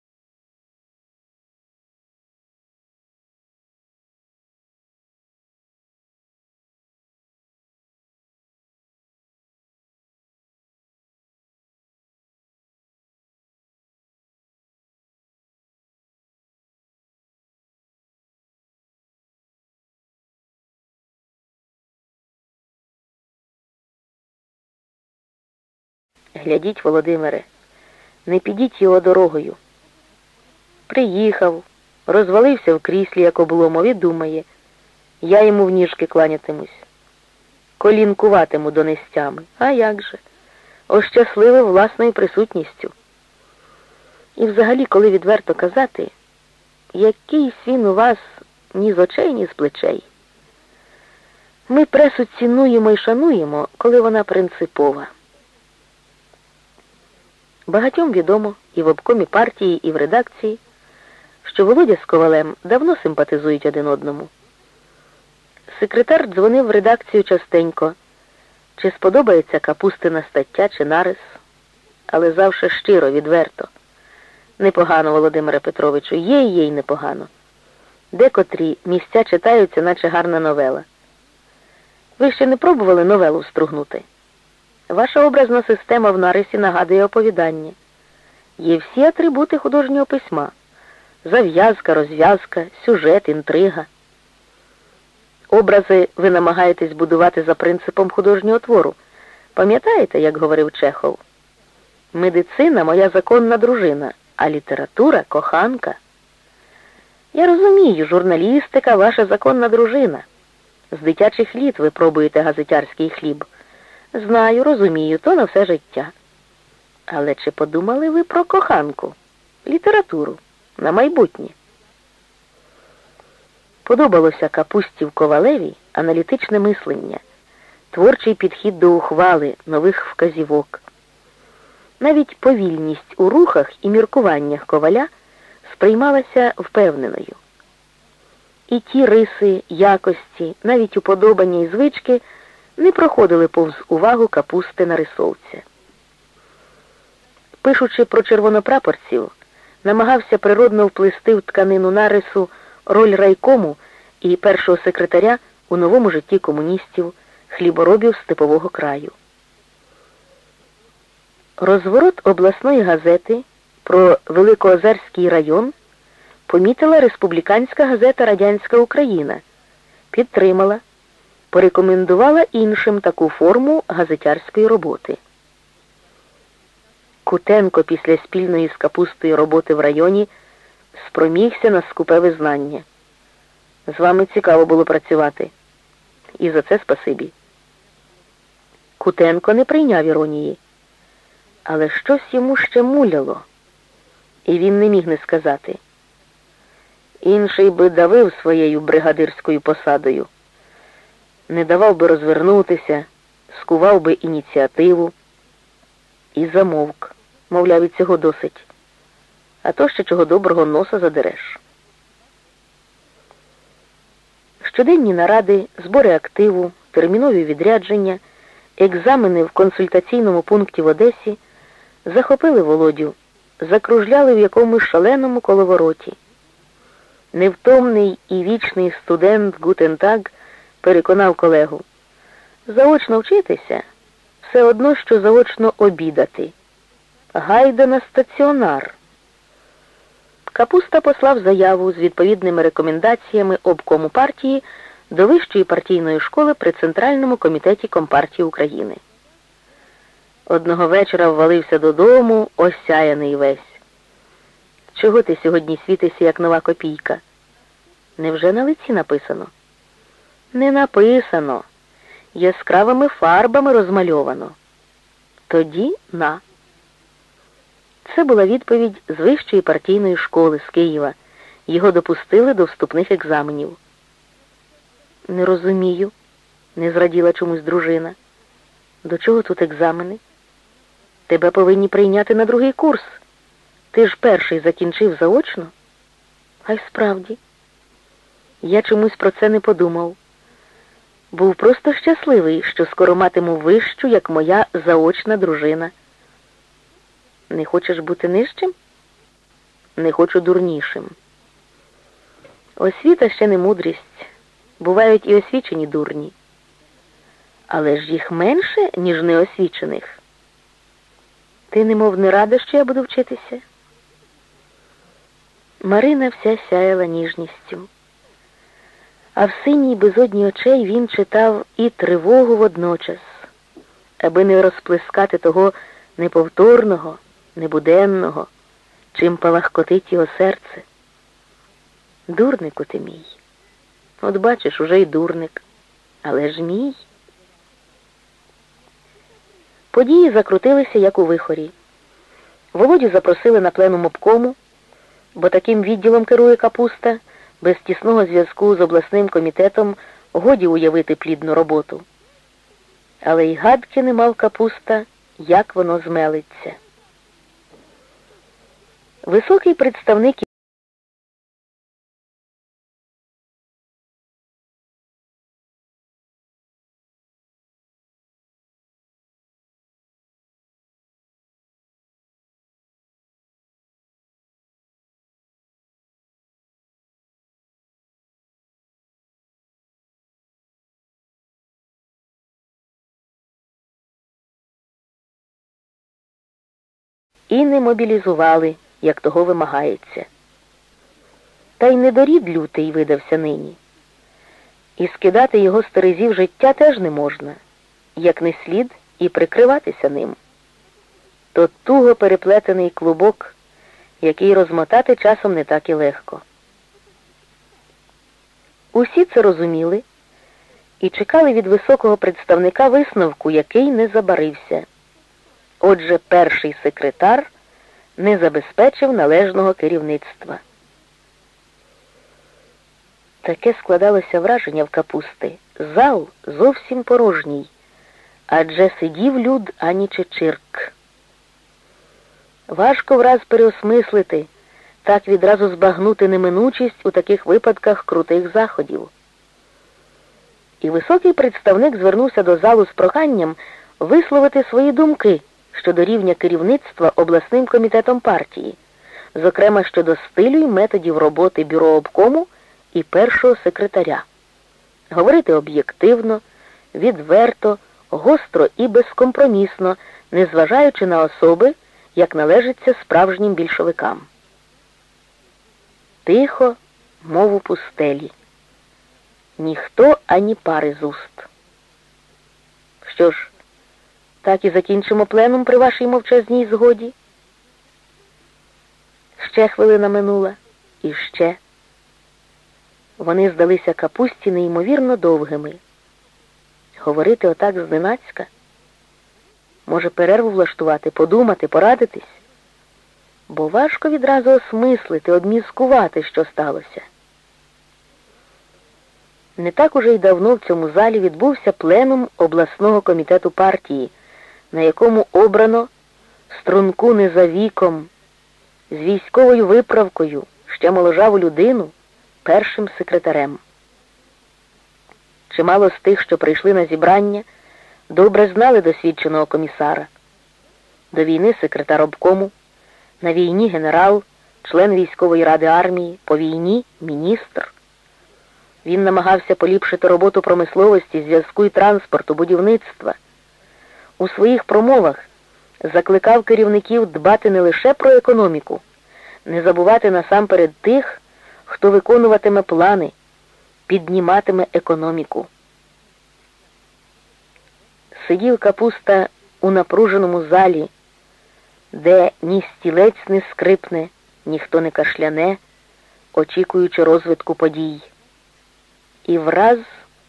Глядіть, Володимире, не підіть його дорогою. Приїхав, розвалився в кріслі, як обломов, і думає, я йому в ніжки кланятимусь, колінкуватиму донестями. А як же? Ощасливив власною присутністю. І взагалі, коли відверто казати, якийсь він у вас ні з очей, ні з плечей. Ми пресу цінуємо і шануємо, коли вона принципова. Багатьом відомо і в обкомі партії, і в редакції, що Володя з Ковалем давно симпатизують один одному. Секретар дзвонив в редакцію частенько, чи сподобається Капустина стаття чи нарис, але завше щиро, відверто. Непогано, Володимире Петровичу, є і є й непогано. Декотрі місця читаються, наче гарна новела. Ви ще не пробували новелу стругнути? Ваша образна система в нарисі нагадує оповідання. Є всі атрибути художнього письма. Зав'язка, розв'язка, сюжет, інтрига. Образи ви намагаєтесь будувати за принципом художнього твору. Пам'ятаєте, як говорив Чехов? Медицина – моя законна дружина, а література – коханка. Я розумію, журналістика – ваша законна дружина. З дитячих літ ви пробуєте газетярський хліб. Знаю, розумію, то на все життя. Але чи подумали ви про коханку, літературу, на майбутнє? Подобалося Капустів Ковалеві аналітичне мислення, творчий підхід до ухвали, нових вказівок. Навіть повільність у рухах і міркуваннях Коваля сприймалася впевненою. І ті риси, якості, навіть уподобання і звички не проходили повз увагу Капусти нарисовця. Пишучи про червонопрапорців, намагався природно вплести в тканину нарису роль райкому і першого секретаря у новому житті комуністів, хліборобів степового краю. Розворот обласної газети про Великоозерський район помітила республіканська газета «Радянська Україна», підтримала, порекомендувала іншим таку форму газетярської роботи. Кутенко після спільної з Капустою роботи в районі спромігся на скупе визнання. З вами цікаво було працювати. І за це спасибі. Кутенко не прийняв іронії, але щось йому ще муляло, і він не міг не сказати. Інший би давив своєю бригадирською посадою, не давав би розвернутися, скував би ініціативу і замовк, мовляв, і цього досить. А то ще чого доброго носа задереш. Щоденні наради, збори активу, термінові відрядження, екзамени в консультаційному пункті в Одесі захопили Володю, закружляли в якомусь шаленому коловороті. Невтомний і вічний студент Гутентаг переконав колегу: заочно вчитися – все одно, що заочно обідати. Гайда на стаціонар. Капуста послав заяву з відповідними рекомендаціями обкому партії до Вищої партійної школи при Центральному комітеті Компартії України. Одного вечора ввалився додому, осяяний весь. Чого ти сьогодні світишся, як нова копійка? Невже на лиці написано? Не написано. Яскравими фарбами розмальовано. Тоді на. Це була відповідь з Вищої партійної школи з Києва. Його допустили до вступних екзаменів. Не розумію, не зраділа чомусь дружина. До чого тут екзамени? Тебе повинні прийняти на другий курс. Ти ж перший закінчив заочно? А й справді. Я чомусь про це не подумав. Був просто щасливий, що скоро матиму вищу, як моя заочна дружина. Не хочеш бути нижчим? Не хочу дурнішим. Освіта ще не мудрість. Бувають і освічені дурні. Але ж їх менше, ніж неосвічених. Ти немов не рада, що я буду вчитися? Марина вся сяяла ніжністю. А в синій безодні очей він читав і тривогу водночас, аби не розплескати того неповторного, небуденного, чим палахкотить його серце. Дурнику ти мій. От бачиш, уже й дурник. Але ж мій. Події закрутилися, як у вихорі. Володю запросили на пленум обкому, бо таким відділом керує Капуста, без тісного зв'язку з обласним комітетом годі уявити плідну роботу. Але й гадки не мав Капуста, як воно змелиться. Високий представник і не мобілізували, як того вимагається. Та й недорід лютий видався нині. І скидати його з терезів життя теж не можна, як не слід і прикриватися ним. То туго переплетений клубок, який розмотати часом не так і легко. Усі це розуміли і чекали від високого представника висновку, який не забарився. Отже, перший секретар не забезпечив належного керівництва. Таке складалося враження в Капусти. Зал зовсім порожній, адже сидів люд ані чечирк. Важко враз переосмислити, так відразу збагнути неминучість у таких випадках крутих заходів. І високий представник звернувся до залу з проханням висловити свої думки щодо рівня керівництва обласним комітетом партії, зокрема щодо стилю і методів роботи бюро обкому і першого секретаря. Говорити об'єктивно, відверто, гостро і безкомпромісно, незважаючи на особи, як належиться справжнім більшовикам. Тихо, мов у пустелі. Ніхто ані пари з уст. Що ж, так і закінчимо пленум при вашій мовчазній згоді? Ще хвилина минула, і ще. Вони здалися Капусті неймовірно довгими. Говорити отак зненацька? Може, перерву влаштувати, подумати, порадитись? Бо важко відразу осмислити, обмізкувати, що сталося. Не так уже й давно в цьому залі відбувся пленум обласного комітету партії, на якому обрано струнку не за віком, з військовою виправкою, ще моложаву людину, першим секретарем. Чимало з тих, що прийшли на зібрання, добре знали досвідченого комісара. До війни секретар обкому, на війні генерал, член військової ради армії, по війні міністр. Він намагався поліпшити роботу промисловості, зв'язку і транспорту, будівництва. У своїх промовах закликав керівників дбати не лише про економіку, не забувати насамперед тих, хто виконуватиме плани, підніматиме економіку. Сидів Капуста у напруженому залі, де ні стілець не скрипне, ніхто не кашляне, очікуючи розвитку подій. І враз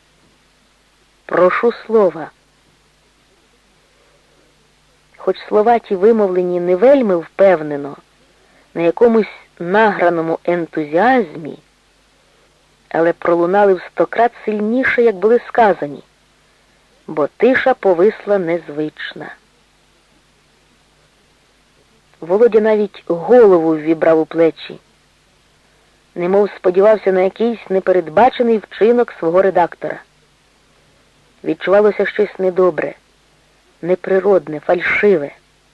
прошу слова. Хоч слова ті вимовлені не вельми впевнено, на якомусь награному ентузіазмі, але пролунали в стократ сильніше, як були сказані, бо тиша повисла незвична. Володя навіть голову ввібрав у плечі, немов сподівався на якийсь непередбачений вчинок свого редактора. Відчувалося щось недобре, неприродне, фальшиве.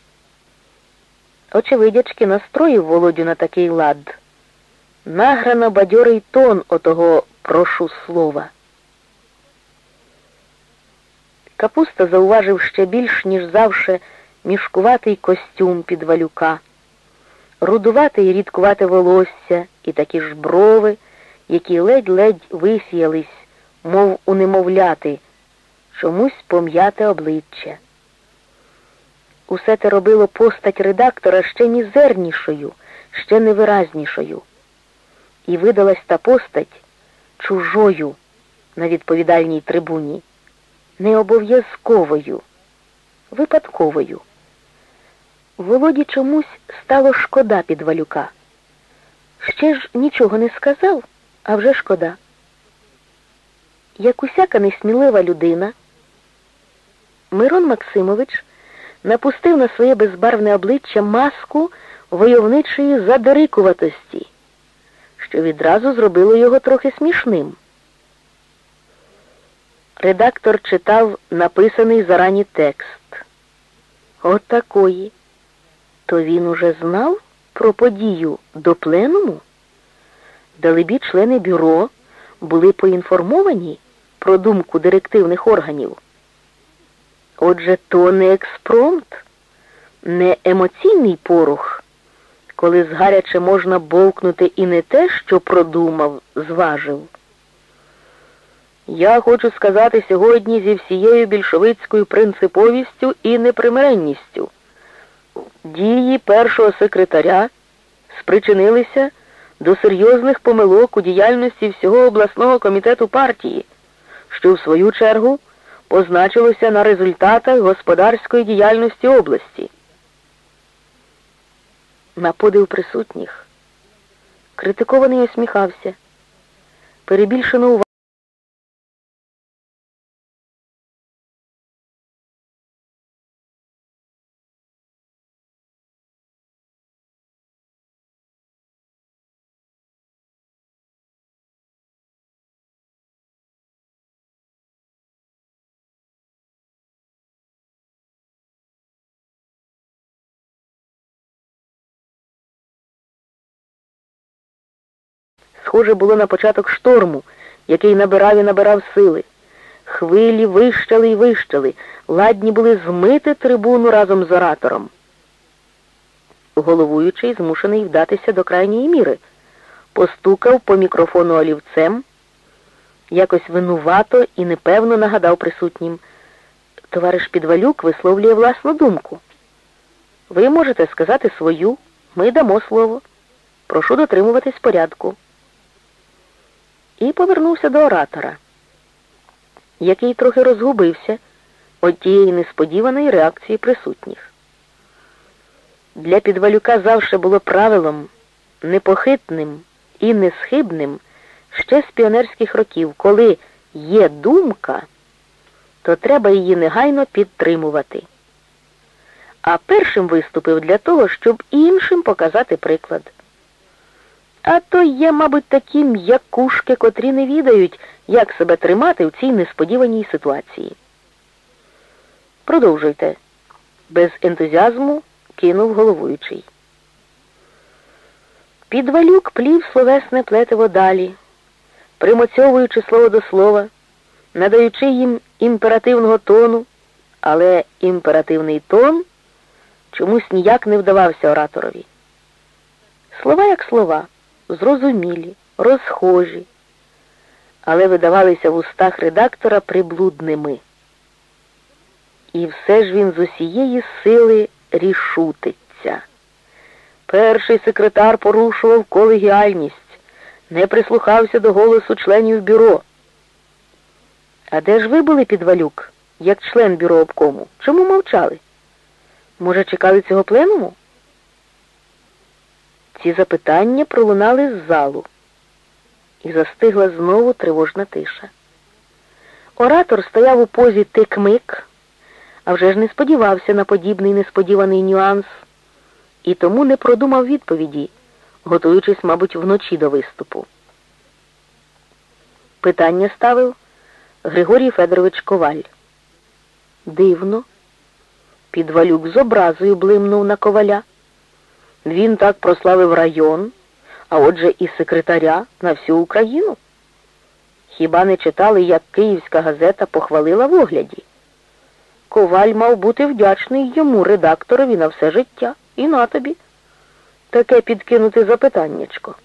Очевидячки настроїв Володю на такий лад. Награно бадьорий тон отого «прошу слова». Капуста зауважив ще більш, ніж завше, мішкуватий костюм підвалюка, рудувате і рідкувате волосся і такі ж брови, які ледь-ледь висіялись, мов у немовляти, чомусь пом'яте обличчя. Усе те робило постать редактора ще мізернішою, ще невиразнішою. І видалась та постать чужою на відповідальній трибуні, необов'язковою, випадковою. Володі чомусь стало шкода Підвалюка. Ще ж нічого не сказав, а вже шкода. Як усяка несмілива людина, Мирон Максимович напустив на своє безбарвне обличчя маску войовничої задирикуватості, що відразу зробило його трохи смішним. Редактор читав написаний зарані текст. Отакої. То він уже знав про подію до пленуму? Далебі, члени бюро були поінформовані про думку директивних органів. Отже, то не експромт, не емоційний порух, коли згаряче можна бовкнути і не те, що продумав, зважив. Я хочу сказати сьогодні зі всією більшовицькою принциповістю і непримиренністю. Дії першого секретаря спричинилися до серйозних помилок у діяльності всього обласного комітету партії, що в свою чергу позначилося на результатах господарської діяльності області. На подив присутніх критикований усміхався. Перебільшено увагу. Схоже було на початок шторму, який набирав і набирав сили. Хвилі вищали й вищали, ладні були змити трибуну разом з оратором. головуючий змушений вдатися до крайньої міри. Постукав по мікрофону олівцем, якось винувато і непевно нагадав присутнім: товариш Підвалюк висловлює власну думку. Ви можете сказати свою, ми дамо слово. Прошу дотримуватись порядку. І повернувся до оратора, який трохи розгубився від тієї несподіваної реакції присутніх. Для Підвалюка завжди було правилом непохитним і несхибним ще з піонерських років: коли є думка, то треба її негайно підтримувати. А першим виступив для того, щоб іншим показати приклад. А то є, мабуть, такі м'якушки, котрі не відають, як себе тримати в цій несподіваній ситуації. Продовжуйте. Без ентузіазму кинув головуючий. Підвалюк плів словесне плетиво далі, примоцьовуючи слово до слова, надаючи їм імперативного тону, але імперативний тон чомусь ніяк не вдавався ораторові. Слова як слова, зрозумілі, розхожі, але видавалися в устах редактора приблудними. І все ж він з усієї сили рішутиться. Перший секретар порушував колегіальність, не прислухався до голосу членів бюро. А де ж ви були, Підвалюк, як член бюро обкому? Чому мовчали? Може, чекали цього пленуму? Ці запитання пролунали з залу, і застигла знову тривожна тиша. Оратор стояв у позі тик-мик, а вже ж не сподівався на подібний несподіваний нюанс, і тому не продумав відповіді, готуючись, мабуть, вночі до виступу. Питання ставив Григорій Федорович Коваль. Дивно. Підвалюк з образою блимнув на Коваля. Він так прославив район, а отже і секретаря на всю Україну. Хіба не читали, як Київська газета похвалила в огляді? Коваль мав бути вдячний йому, редакторові, на все життя. І на тобі. Таке підкинути запитаннячко.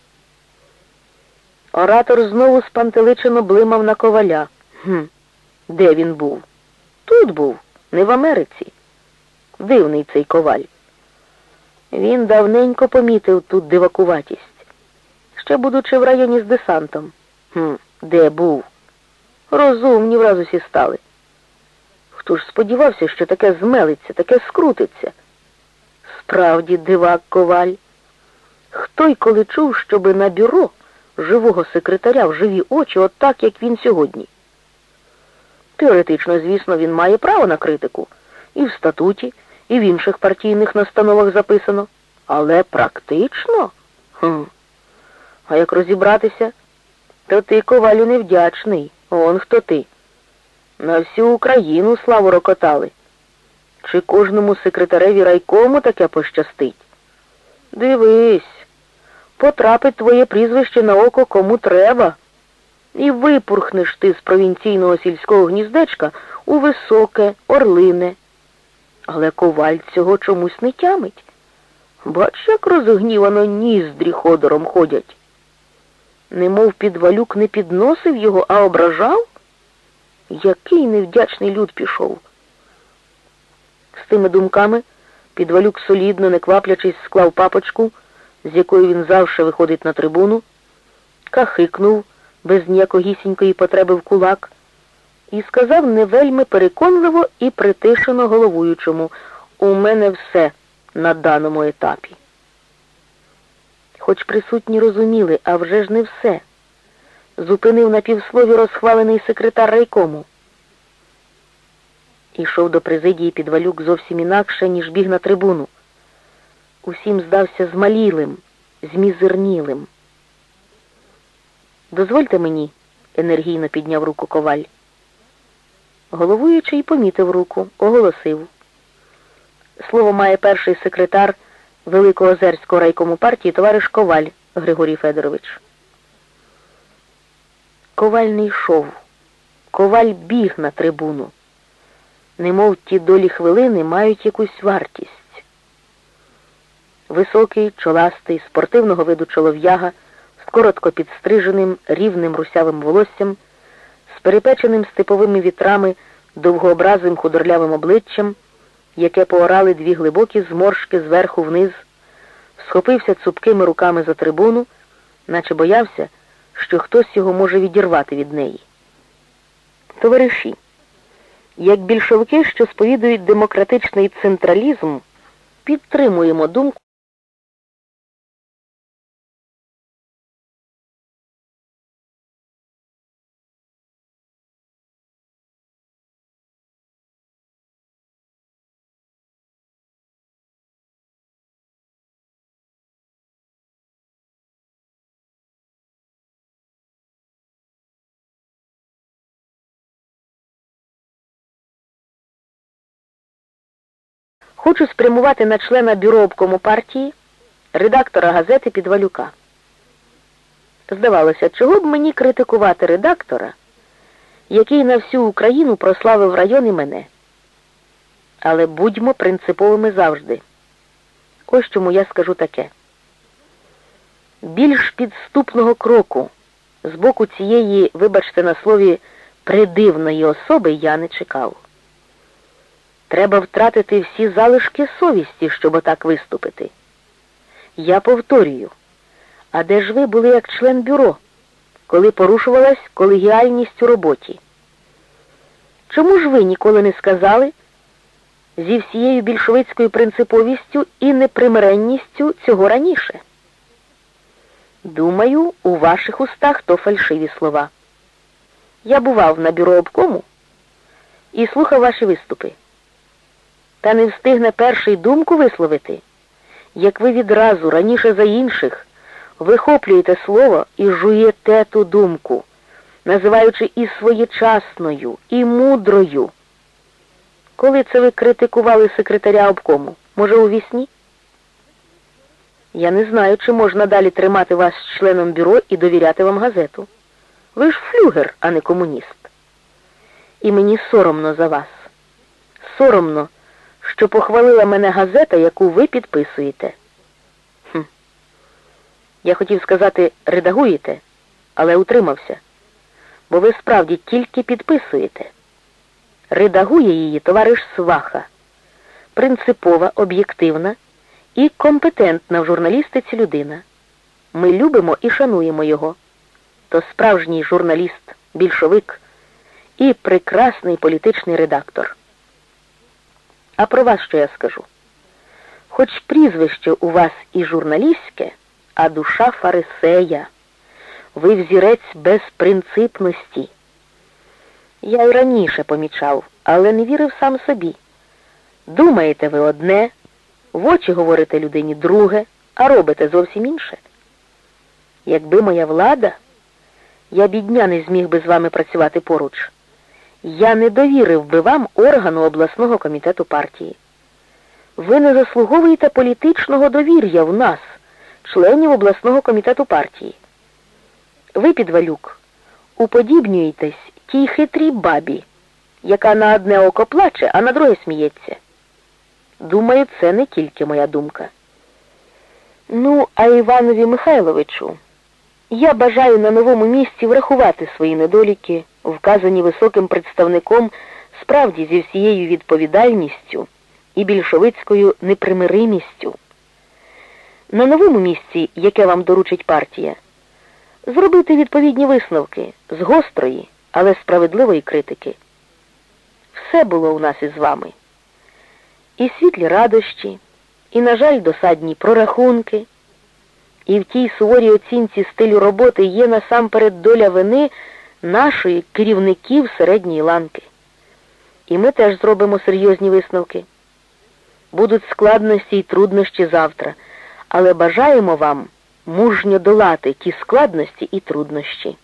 Оратор знову спантеличено блимав на Коваля. Хм, де він був? Тут був, не в Америці. Дивний цей Коваль. Він давненько помітив тут дивакуватість. Ще будучи в районі з десантом. Хм, де був? Розумні враз усі стали. Хто ж сподівався, що таке змелиться, таке скрутиться? Справді дивак Коваль. Хто й коли чув, щоби на бюро живого секретаря в живі очі отак, як він сьогодні? Теоретично, звісно, він має право на критику. І в статуті, і в інших партійних настановах записано. Але практично? Хм. А як розібратися? То ти, Ковалю, невдячний. Он хто ти. На всю Україну славу рокотали. Чи кожному секретареві райкому таке пощастить? Дивись, потрапить твоє прізвище на око кому треба. І випурхнеш ти з провінційного сільського гніздечка у високе, орлине. Але Коваль цього чомусь не тямить. Бач, як розгнівано ніздрі ходором ходять. Немов Підвалюк не підносив його, а ображав? Який невдячний люд пішов. З тими думками Підвалюк солідно, не кваплячись, склав папочку, з якою він завше виходить на трибуну, кахикнув без ніякогісінької потреби в кулак і сказав не вельми переконливо і притишено головуючому: «У мене все на даному етапі». Хоч присутні розуміли, а вже ж не все, зупинив на півслові розхвалений секретар райкому. Ішов до президії Підвалюк зовсім інакше, ніж біг на трибуну. Усім здався змалілим, змізернілим. «Дозвольте мені», — енергійно підняв руку Коваль. Головуючий помітив руку, оголосив: «Слово має перший секретар Великоозерського райкому партії товариш Коваль Григорій Федорович». Коваль не йшов. Коваль біг на трибуну. Немов ті долі хвилини мають якусь вартість. Високий, чоластий, спортивного виду чолов'яга, з коротко підстриженим, рівним русявим волоссям, з перепеченим степовими вітрами, довгообразим худорлявим обличчям, яке поорали дві глибокі зморшки зверху вниз, схопився цупкими руками за трибуну, наче боявся, що хтось його може відірвати від неї. Товариші, як більшовики, що сповідують демократичний централізм, підтримуємо думку, хочу спрямувати на члена бюро обкому партії, редактора газети Підвалюка. Здавалося, чого б мені критикувати редактора, який на всю Україну прославив район і мене. Але будьмо принциповими завжди. Ось чому я скажу таке. Більш підступного кроку з боку цієї, вибачте на слові, придивної особи я не чекав. Треба втратити всі залишки совісті, щоб отак виступити. Я повторюю, а де ж ви були як член бюро, коли порушувалась колегіальність у роботі? Чому ж ви ніколи не сказали зі всією більшовицькою принциповістю і непримиренністю цього раніше? Думаю, у ваших устах то фальшиві слова. Я бував на бюро обкому і слухав ваші виступи. Та не встигне перший думку висловити, як ви відразу, раніше за інших, вихоплюєте слово і жуєте ту думку, називаючи і своєчасною, і мудрою. Коли це ви критикували секретаря обкому? Може, у вісні? Я не знаю, чи можна далі тримати вас членом бюро і довіряти вам газету. Ви ж флюгер, а не комуніст. І мені соромно за вас. Соромно, що похвалила мене газета, яку ви підписуєте. Хм. Я хотів сказати, редагуєте, але утримався. Бо ви справді тільки підписуєте. Редагує її товариш Сваха. Принципова, об'єктивна і компетентна в журналістиці людина. Ми любимо і шануємо його. То справжній журналіст, більшовик і прекрасний політичний редактор. А про вас що я скажу? Хоч прізвище у вас і журналістське, а душа фарисея. Ви взірець безпринципності. Я й раніше помічав, але не вірив сам собі. Думаєте ви одне, в очі говорите людині друге, а робите зовсім інше. Якби моя влада, я бідня не зміг би з вами працювати поруч. Я не довірив би вам органу обласного комітету партії. Ви не заслуговуєте політичного довір'я в нас, членів обласного комітету партії. Ви, Підвалюк, уподібнюєтесь тій хитрій бабі, яка на одне око плаче, а на друге сміється. Думаю, це не тільки моя думка. Ну, а Іванові Михайловичу, я бажаю на новому місці врахувати свої недоліки, вказані високим представником справді зі всією відповідальністю і більшовицькою непримиримістю. На новому місці, яке вам доручить партія, зробити відповідні висновки з гострої, але справедливої критики. Все було у нас із вами. І світлі радощі, і, на жаль, досадні прорахунки, і в тій суворій оцінці стилю роботи є насамперед доля вини нашої керівників середньої ланки. І ми теж зробимо серйозні висновки. Будуть складності і труднощі завтра, але бажаємо вам мужньо долати ті складності і труднощі.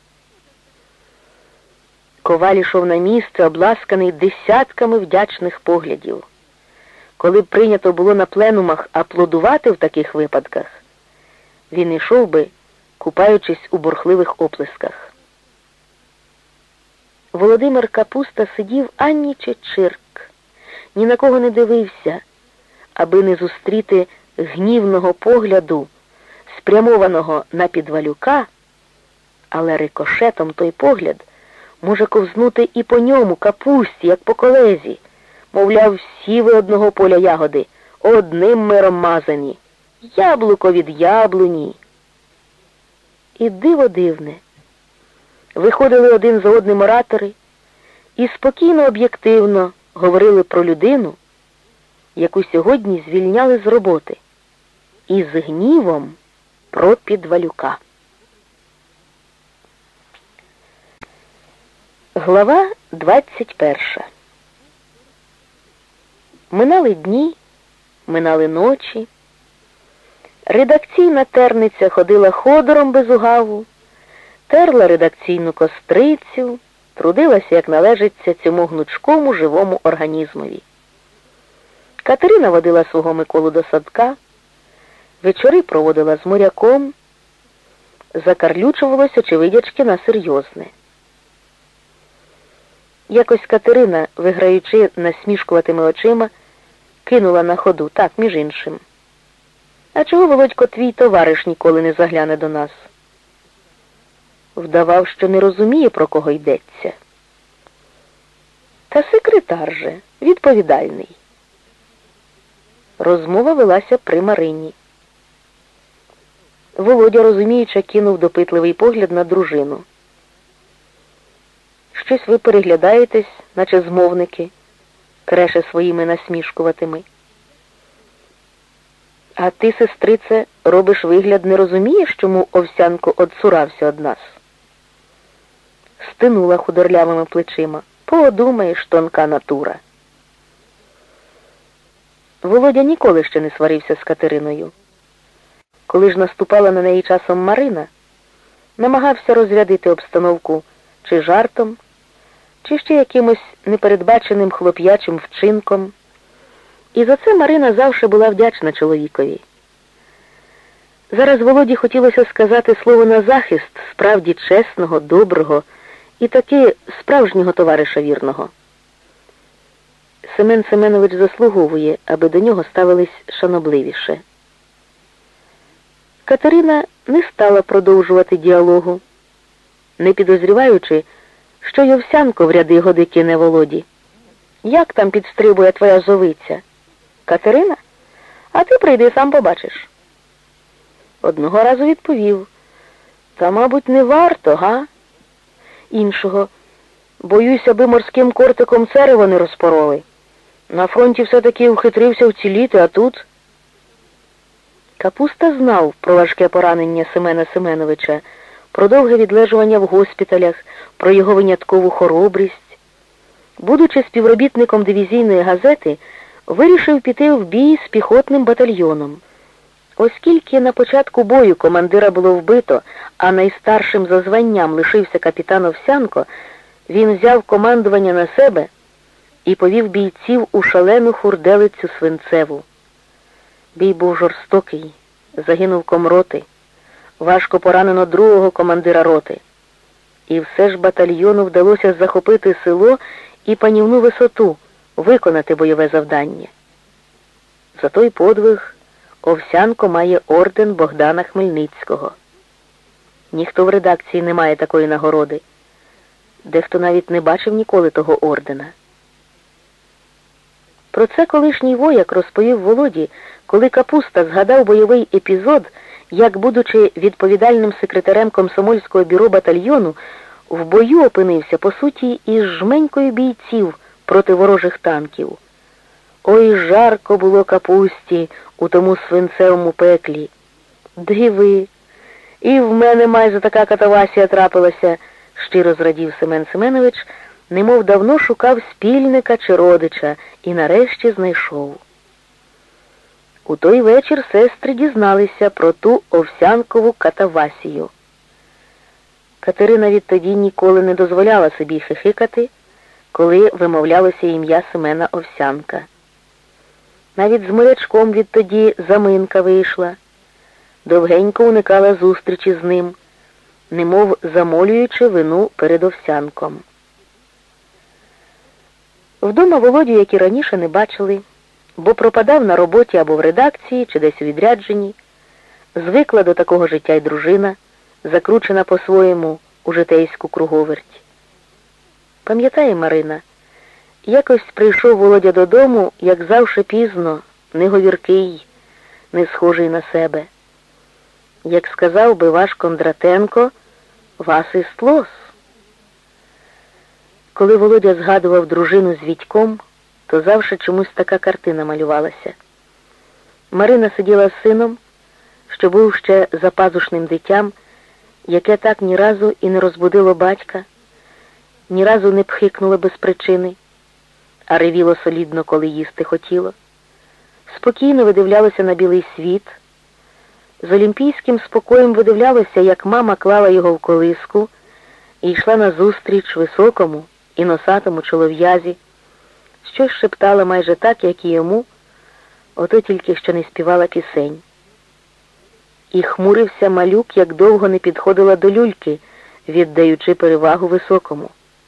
Коваль ішов на місце, обласканий десятками вдячних поглядів. Коли б прийнято було на пленумах аплодувати в таких випадках, він ішов би, купаючись у бурхливих оплесках. Володимир Капуста сидів ані чи чирк, ні на кого не дивився, аби не зустріти гнівного погляду, спрямованого на Підвалюка, але рикошетом той погляд може ковзнути і по ньому, Капусті, як по колезі. Мовляв, всі ви одного поля ягоди, одним миром мазані, яблуко від яблуні. І диво дивне. Виходили один за одним оратори і спокійно, об'єктивно говорили про людину, яку сьогодні звільняли з роботи, і з гнівом про Підвалюка. Глава двадцять перша. Минали дні, минали ночі. Редакційна терниця ходила ходором без угаву, терла редакційну кострицю, трудилася, як належиться цьому гнучкому живому організмові. Катерина водила свого Миколу до садка, вечори проводила з моряком, закарлючувалось очевидячки на серйозне. Якось Катерина, виграючи насмішкуватими очима, кинула на ходу, так, між іншим: «А чого, Володько, твій товариш ніколи не загляне до нас?» Вдавав, що не розуміє, про кого йдеться. «Та секретар же, відповідальний». Розмова велася при Марині. Володя, розуміючи, кинув допитливий погляд на дружину. «Щось ви переглядаєтесь, наче змовники», — креше своїми насмішкуватими. «А ти, сестрице, робиш вигляд, не розумієш, чому Овсянко одсурався од нас?» Стинула худорлявими плечима. «Подумаєш, тонка натура». Володя ніколи ще не сварився з Катериною. Коли ж наступала на неї часом Марина, намагався розрядити обстановку чи жартом, чи ще якимось непередбаченим хлоп'ячим вчинком. І за це Марина завжди була вдячна чоловікові. Зараз Володі хотілося сказати слово на захист справді чесного, доброго і таки справжнього товариша вірного. Семен Семенович заслуговує, аби до нього ставились шанобливіше. Катерина не стала продовжувати діалогу, не підозріваючи, що й Овсянко в ряди годи кине Володі. «Як там підстрибує твоя зовиця?» «Катерина? А ти прийди, сам побачиш». Одного разу відповів: «Та, мабуть, не варто, га?» Іншого: «Боюсь, аби морським кортиком церево не розпороли. На фронті все-таки вхитрився вціліти, а тут...» Капуста знав про важке поранення Семена Семеновича, про довге відлежування в госпіталях, про його виняткову хоробрість. Будучи співробітником дивізійної газети, вирішив піти в бій з піхотним батальйоном. Оскільки на початку бою командира було вбито, а найстаршим за званням лишився капітан Овсянко, він взяв командування на себе і повів бійців у шалену хурделицю свинцеву. Бій був жорстокий, загинув комроти, важко поранено другого командира роти. І все ж батальйону вдалося захопити село і панівну висоту, виконати бойове завдання. За той подвиг Овсянко має орден Богдана Хмельницького. Ніхто в редакції не має такої нагороди. Дехто навіть не бачив ніколи того ордена. Про це колишній вояк розповів Володі, коли Капуста згадав бойовий епізод, як, будучи відповідальним секретарем комсомольського бюро батальйону, в бою опинився, по суті, із жменькою бійців проти ворожих танків. Ой, жарко було Капусті у тому свинцевому пеклі. Диви, і в мене майже така катавасія трапилася, щиро зрадів Семен Семенович, немов давно шукав спільника чи родича і нарешті знайшов. У той вечір сестри дізналися про ту Овсянкову катавасію. Катерина відтоді ніколи не дозволяла собі хихикати, коли вимовлялося ім'я Семена Овсянка. Навіть з морячком відтоді заминка вийшла. Довгенько уникала зустрічі з ним, немов замолюючи вину перед Овсянком. Вдома Володю, як і раніше, не бачили. бо пропадав на роботі або в редакції, чи десь у відрядженні. Звикла до такого життя й дружина, закручена по-своєму у житейську круговерть. Пам'ятає Марина, якось прийшов Володя додому, як завше пізно, неговіркий, не схожий на себе. Як сказав би ваш Кондратенко, вас іст лос. Коли Володя згадував дружину з Вітьком, то завжди чомусь така картина малювалася. Марина сиділа з сином, що був ще запазушним дитям, яке так ні разу і не розбудило батька, ні разу не пхикнуло без причини, а ревіло солідно, коли їсти хотіло. Спокійно видивлялося на білий світ, з олімпійським спокоєм видивлялося, як мама клала його в колиску і йшла назустріч високому і носатому чолов'язі, щось шептала майже так, як і йому, ото тільки що не співала пісень. І хмурився малюк, як довго не підходила до люльки, віддаючи перевагу високому.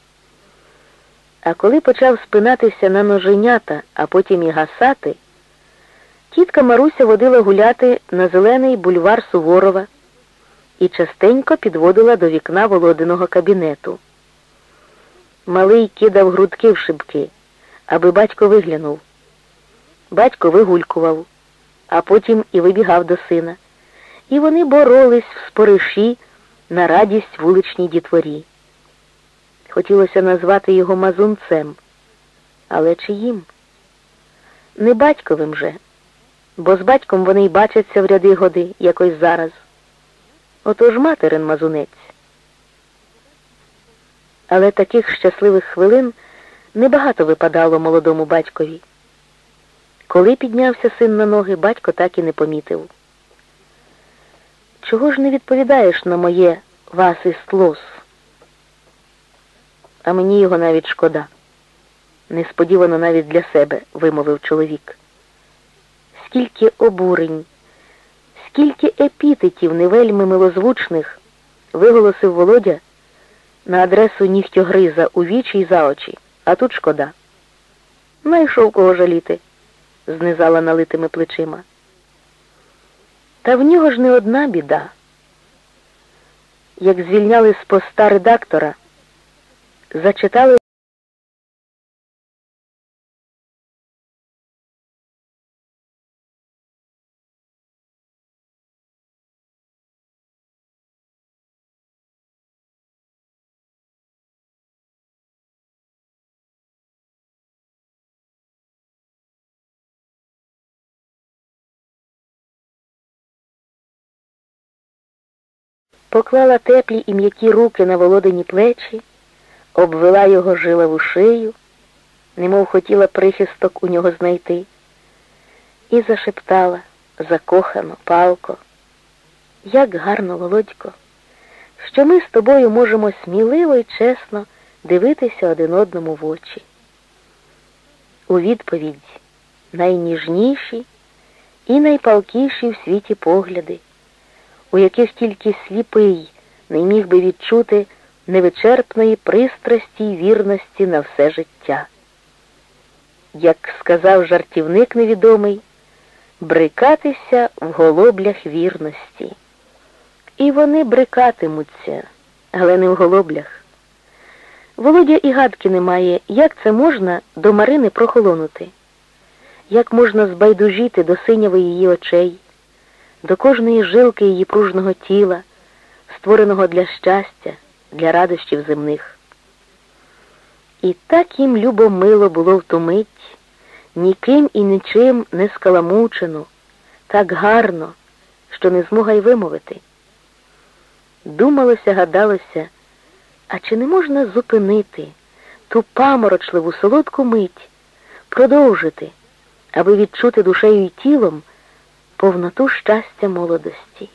А коли почав спинатися на ноженята, а потім і гасати, тітка Маруся водила гуляти на зелений бульвар Суворова і частенько підводила до вікна Володиного кабінету. Малий кидав грудки в шибки, аби батько виглянув. Батько вигулькував, а потім і вибігав до сина. І вони боролись в спориші на радість вуличній дітворі. Хотілося назвати його мазунцем, але чиїм? Не батьковим же, бо з батьком вони й бачаться в ряди годи, якось зараз. Отож материн мазунець. Але таких щасливих хвилин небагато випадало молодому батькові. Коли піднявся син на ноги, батько так і не помітив. Чого ж не відповідаєш на моє «вас іст лос»? А мені його навіть шкода. Несподівано навіть для себе, вимовив чоловік. Скільки обурень, скільки епітетів невельми милозвучних виголосив Володя на адресу нігтьогриза у вічі й за очі, а тут шкода. Найшов кого жаліти, знизала налитими плечима. Та в нього ж не одна біда. Як звільняли з поста редактора, зачитали поклала теплі і м'які руки на Володині плечі, обвела його жилаву шию, немов хотіла прихисток у нього знайти, і зашептала закохано, палко: «Як гарно, Володько, що ми з тобою можемо сміливо й чесно дивитися один одному в очі». У відповідь найніжніші і найпалкіші в світі погляди, у яких тільки сліпий не міг би відчути невичерпної пристрасті й вірності на все життя. Як сказав жартівник невідомий, брикатися в голоблях вірності. І вони брикатимуться, але не в голоблях. Володя і гадки не має, як це можна до Марини прохолонути, як можна збайдужити до синяви її очей, до кожної жилки її пружного тіла, створеного для щастя, для радощів земних. І так їм любо-мило було в ту мить, ніким і нічим не скаламучено, так гарно, що не змога й вимовити. Думалося, гадалося, а чи не можна зупинити ту паморочливу солодку мить, продовжити, аби відчути душею й тілом повноту щастя молодості.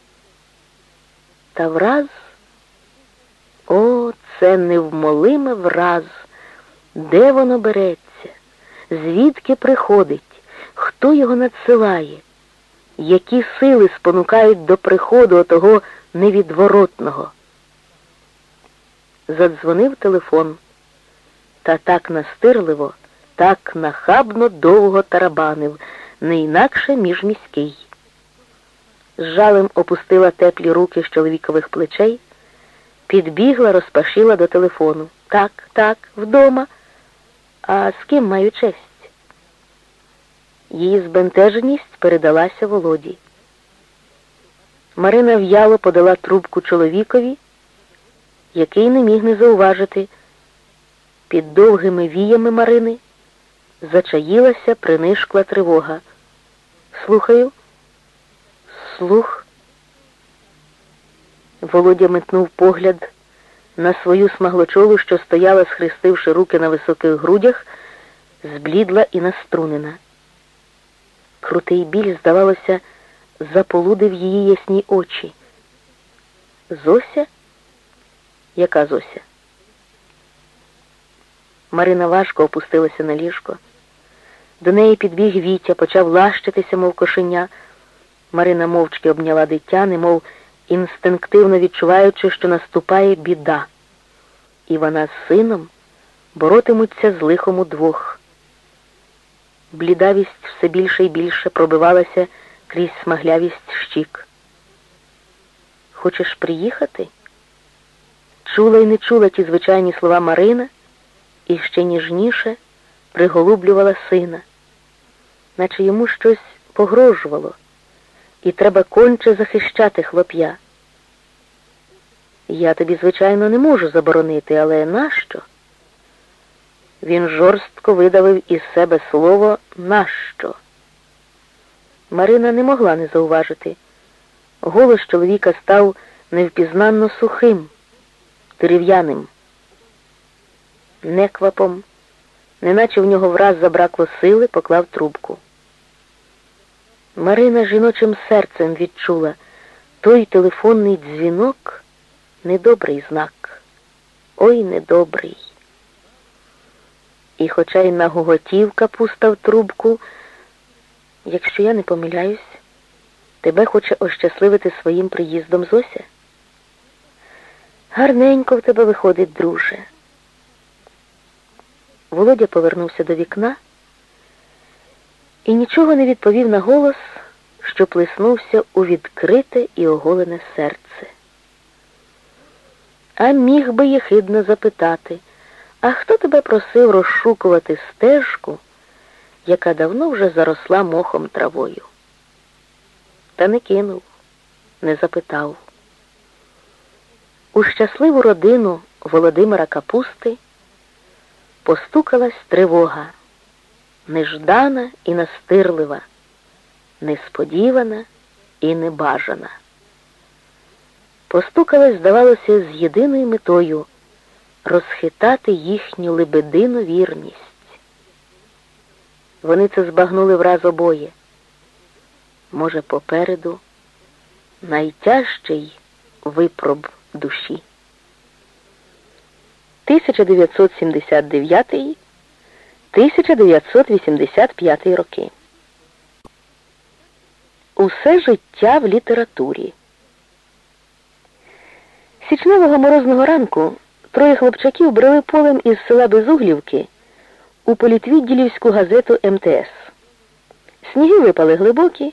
Та враз, о, це невмолиме враз, де воно береться, звідки приходить, хто його надсилає, які сили спонукають до приходу отого невідворотного. Задзвонив телефон, та так настирливо, так нахабно довго тарабанив, не інакше міжміський. З жалем опустила теплі руки з чоловікових плечей, підбігла, розпашила до телефону. Так, так, вдома. А з ким маю честь? Її збентеженість передалася Володі. Марина в'яло подала трубку чоловікові, який не міг не зауважити. Під довгими віями Марини зачаїлася принишкла тривога. «Слухаю». «Слух». Володя метнув погляд на свою смаглочолу, що стояла, схрестивши руки на високих грудях, зблідла і наструнена. Крутий біль, здавалося, заполудив її ясні очі. «Зося? Яка Зося?» Марина важко опустилася на ліжко. До неї підбіг Вітя, почав лащитися, мов кошеня. Марина мовчки обняла дитя, немов інстинктивно відчуваючи, що наступає біда. І вона з сином боротимуться з лихом удвох. Блідавість все більше і більше пробивалася крізь смаглявість щік. «Хочеш приїхати?» Чула і не чула ті звичайні слова Марина, і ще ніжніше приголублювала сина, наче йому щось погрожувало, і треба конче захищати хлоп'я. «Я тобі, звичайно, не можу заборонити, але нащо?» Він жорстко видавив із себе слово «нащо?». Марина не могла не зауважити. Голос чоловіка став невпізнанно сухим, дерев'яним. Неквапом, неначе в нього враз забракло сили, поклав трубку. Марина жіночим серцем відчула, той телефонний дзвінок — недобрий знак. Ой, недобрий. І хоча й нагоготів капуста в трубку, якщо я не помиляюсь, тебе хоче ощасливити своїм приїздом Зося? Гарненько в тебе виходить, друже. Володя повернувся до вікна і нічого не відповів на голос, що плеснувся у відкрите і оголене серце. А міг би єхидно запитати, а хто тебе просив розшукувати стежку, яка давно вже заросла мохом травою? Та не кинув, не запитав. У щасливу родину Володимира Капусти постукалась тривога, неждана і настирлива, несподівана і небажана. Постукалась, здавалося, з єдиною метою — розхитати їхню лебедину вірність. Вони це збагнули враз обоє. Може, попереду найтяжчий випроб душі. тисяча дев'ятсот сімдесят дев'ятий — тисяча дев'ятсот вісімдесят п'ятий роки. Усе життя в літературі. Січневого морозного ранку троє хлопчаків брели полем із села Безуглівки у політвідділівську газету ем те ес. Сніги випали глибокі.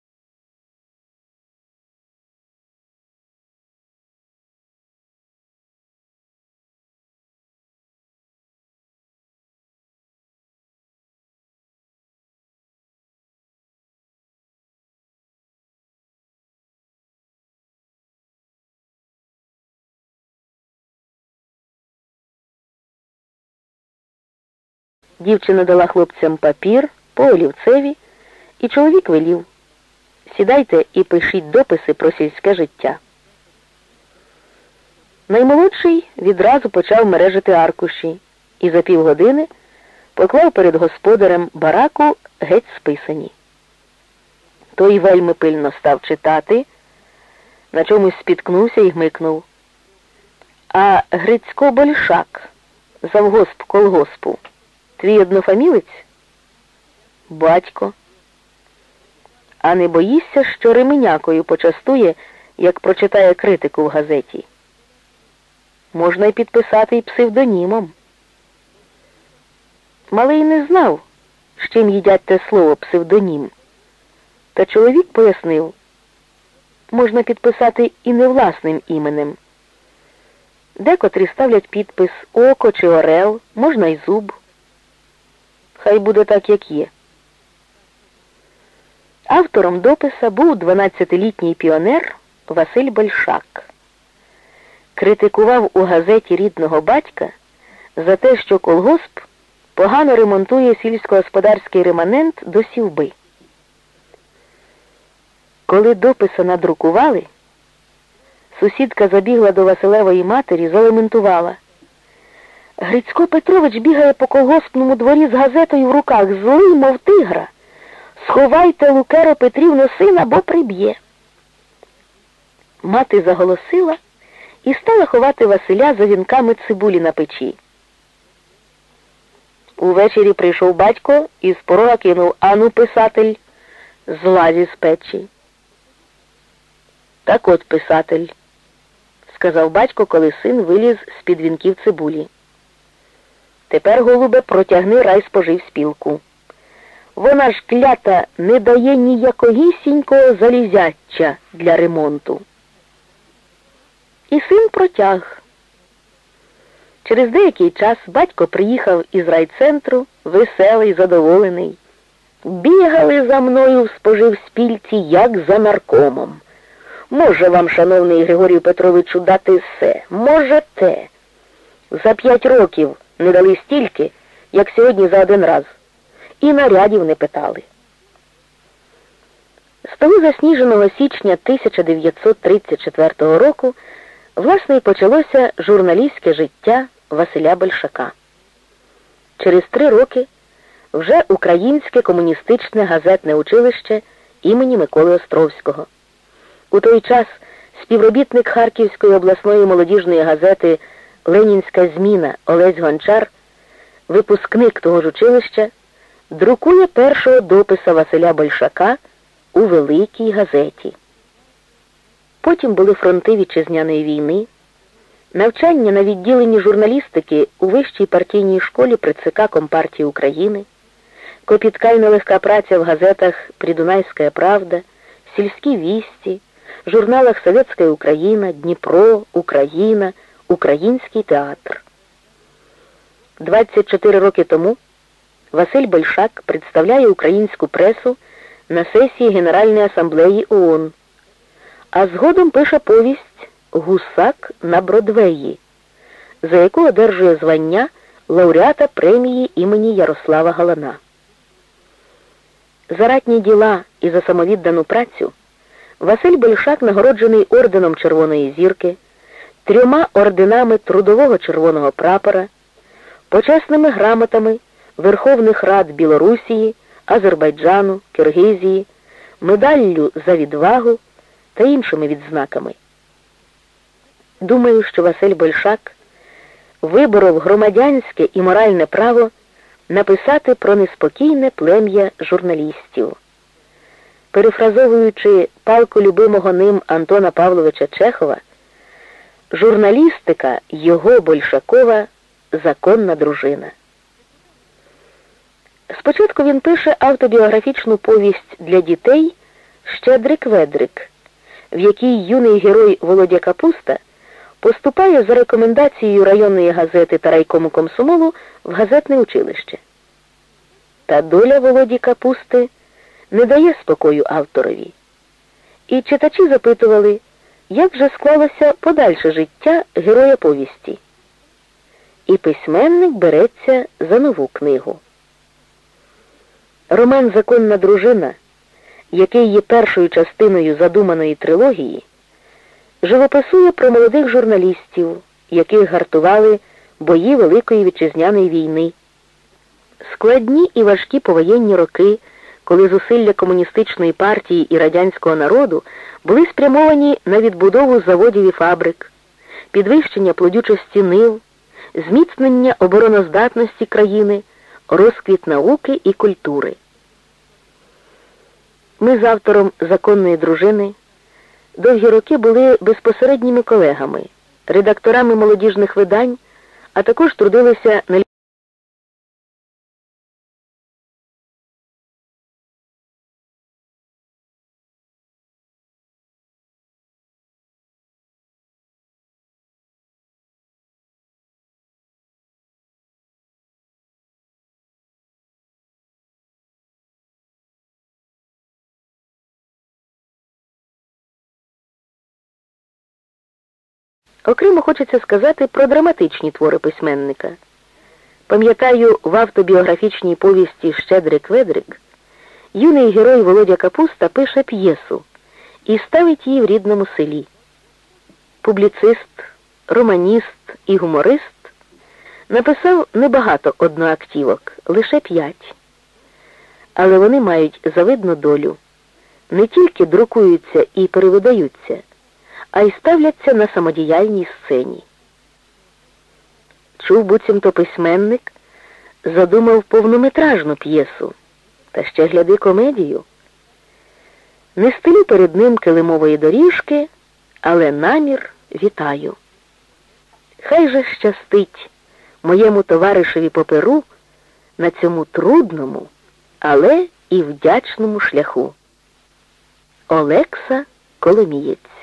Дівчина дала хлопцям папір по олівцеві, і чоловік велів: «Сідайте і пишіть дописи про сільське життя». Наймолодший відразу почав мережити аркуші і за півгодини поклав перед господарем бараку геть списані. Той вельми пильно став читати, на чомусь спіткнувся і гмикнув: «А Грицько Большак, завгосп колгоспу, твій однофамілець?» «Батько». «А не боїшся, що ременякою почастує, як прочитає критику в газеті?» «Можна й підписати й псевдонімом». Малий не знав, з чим їдять те слово псевдонім. Та чоловік пояснив, можна підписати і не власним іменем. Декотрі ставлять підпис «Око» чи «Орел», можна й «Зуб». Хай буде так, як є. Автором дописа був дванадцятилітній піонер Василь Большак. Критикував у газеті рідного батька за те, що колгосп погано ремонтує сільськогосподарський реманент до сівби. Коли дописа надрукували, сусідка забігла до Василевої матері, залементувала. Грицько Петрович бігає по колгоспному дворі з газетою в руках, злий, мов тигра. Сховайте, Лукеро Петрівно, сина, бо приб'є. Мати заголосила і стала ховати Василя за вінками цибулі на печі. Увечері прийшов батько і з порога кинув: «Ану, писатель, злазь із печі». «Так от, писатель», — сказав батько, коли син виліз з-під вінків цибулі. «Тепер, голубе, протягни райспоживспілку. Вона ж, клята, не дає ніякогісінького залізяча для ремонту». І син протяг. Через деякий час батько приїхав із райцентру, веселий, задоволений. «Бігали за мною в споживспільці, як за наркомом. Може вам, шановний Григорію Петровичу, дати все? Може те. За п'ять років не дали стільки, як сьогодні за один раз. І нарядів не питали». З того засніженого січня тисяча дев'ятсот тридцять четвертого року власне і почалося журналістське життя Василя Большака. Через три роки вже Українське комуністичне газетне училище імені Миколи Островського. У той час співробітник Харківської обласної молодіжної газети «Ленінська зміна» Олесь Гончар, випускник того ж училища, друкує першого дописа Василя Большака у великій газеті. Потім були фронти вітчизняної війни, навчання на відділенні журналістики у вищій партійній школі при ЦК Компартії України, копітка й нелегка праця в газетах «Придунайська правда», «Сільські вісті», журналах «Советська Україна», «Дніпро», «Україна», «Український театр». двадцять чотири роки тому Василь Большак представляє українську пресу на сесії Генеральної асамблеї ООН, а згодом пише повість «Гусак на Бродвеї», за яку одержує звання лауреата премії імені Ярослава Галана. За ратні діла і за самовіддану працю Василь Большак нагороджений орденом Червоної зірки, трьома орденами Трудового Червоного прапора, почесними грамотами Верховних Рад Білорусії, Азербайджану, Киргизії, медаллю за відвагу та іншими відзнаками. Думаю, що Василь Большак виборов громадянське і моральне право написати про неспокійне плем'я журналістів. Перефразовуючи палко любимого ним Антона Павловича Чехова, журналістика його Большакова законна дружина. Спочатку він пише автобіографічну повість для дітей «Щедрик-ведрик», в якій юний герой Володя Капуста поступає за рекомендацією районної газети та райкому комсомолу в газетне училище. Та доля Володі Капусти не дає спокою авторові. І читачі запитували, як же склалося подальше життя героя повісті. І письменник береться за нову книгу. Роман «Законна дружина», який є першою частиною задуманої трилогії, живописує про молодих журналістів, яких гартували бої Великої Вітчизняної війни. Складні і важкі повоєнні роки, коли зусилля комуністичної партії і радянського народу були спрямовані на відбудову заводів і фабрик, підвищення плодючості нив, зміцнення обороноздатності країни, розквіт науки і культури. Ми з автором «Законної дружини» довгі роки були безпосередніми колегами, редакторами молодіжних видань, а також трудилися на Окремо хочеться сказати про драматичні твори письменника. Пам'ятаю, в автобіографічній повісті «Щедрик-ведрик» юний герой Володя Капуста пише п'єсу і ставить її в рідному селі. Публіцист, романіст і гуморист написав небагато одноактівок, лише п'ять. Але вони мають завидну долю. Не тільки друкуються і перевидаються, а й ставляться на самодіяльній сцені. Чув, буцімто письменник задумав повнометражну п'єсу, та ще гляди комедію. Не стелю перед ним килимової доріжки, але намір вітаю. Хай же щастить моєму товаришеві по перу на цьому трудному, але і вдячному шляху. Олекса Коломієць.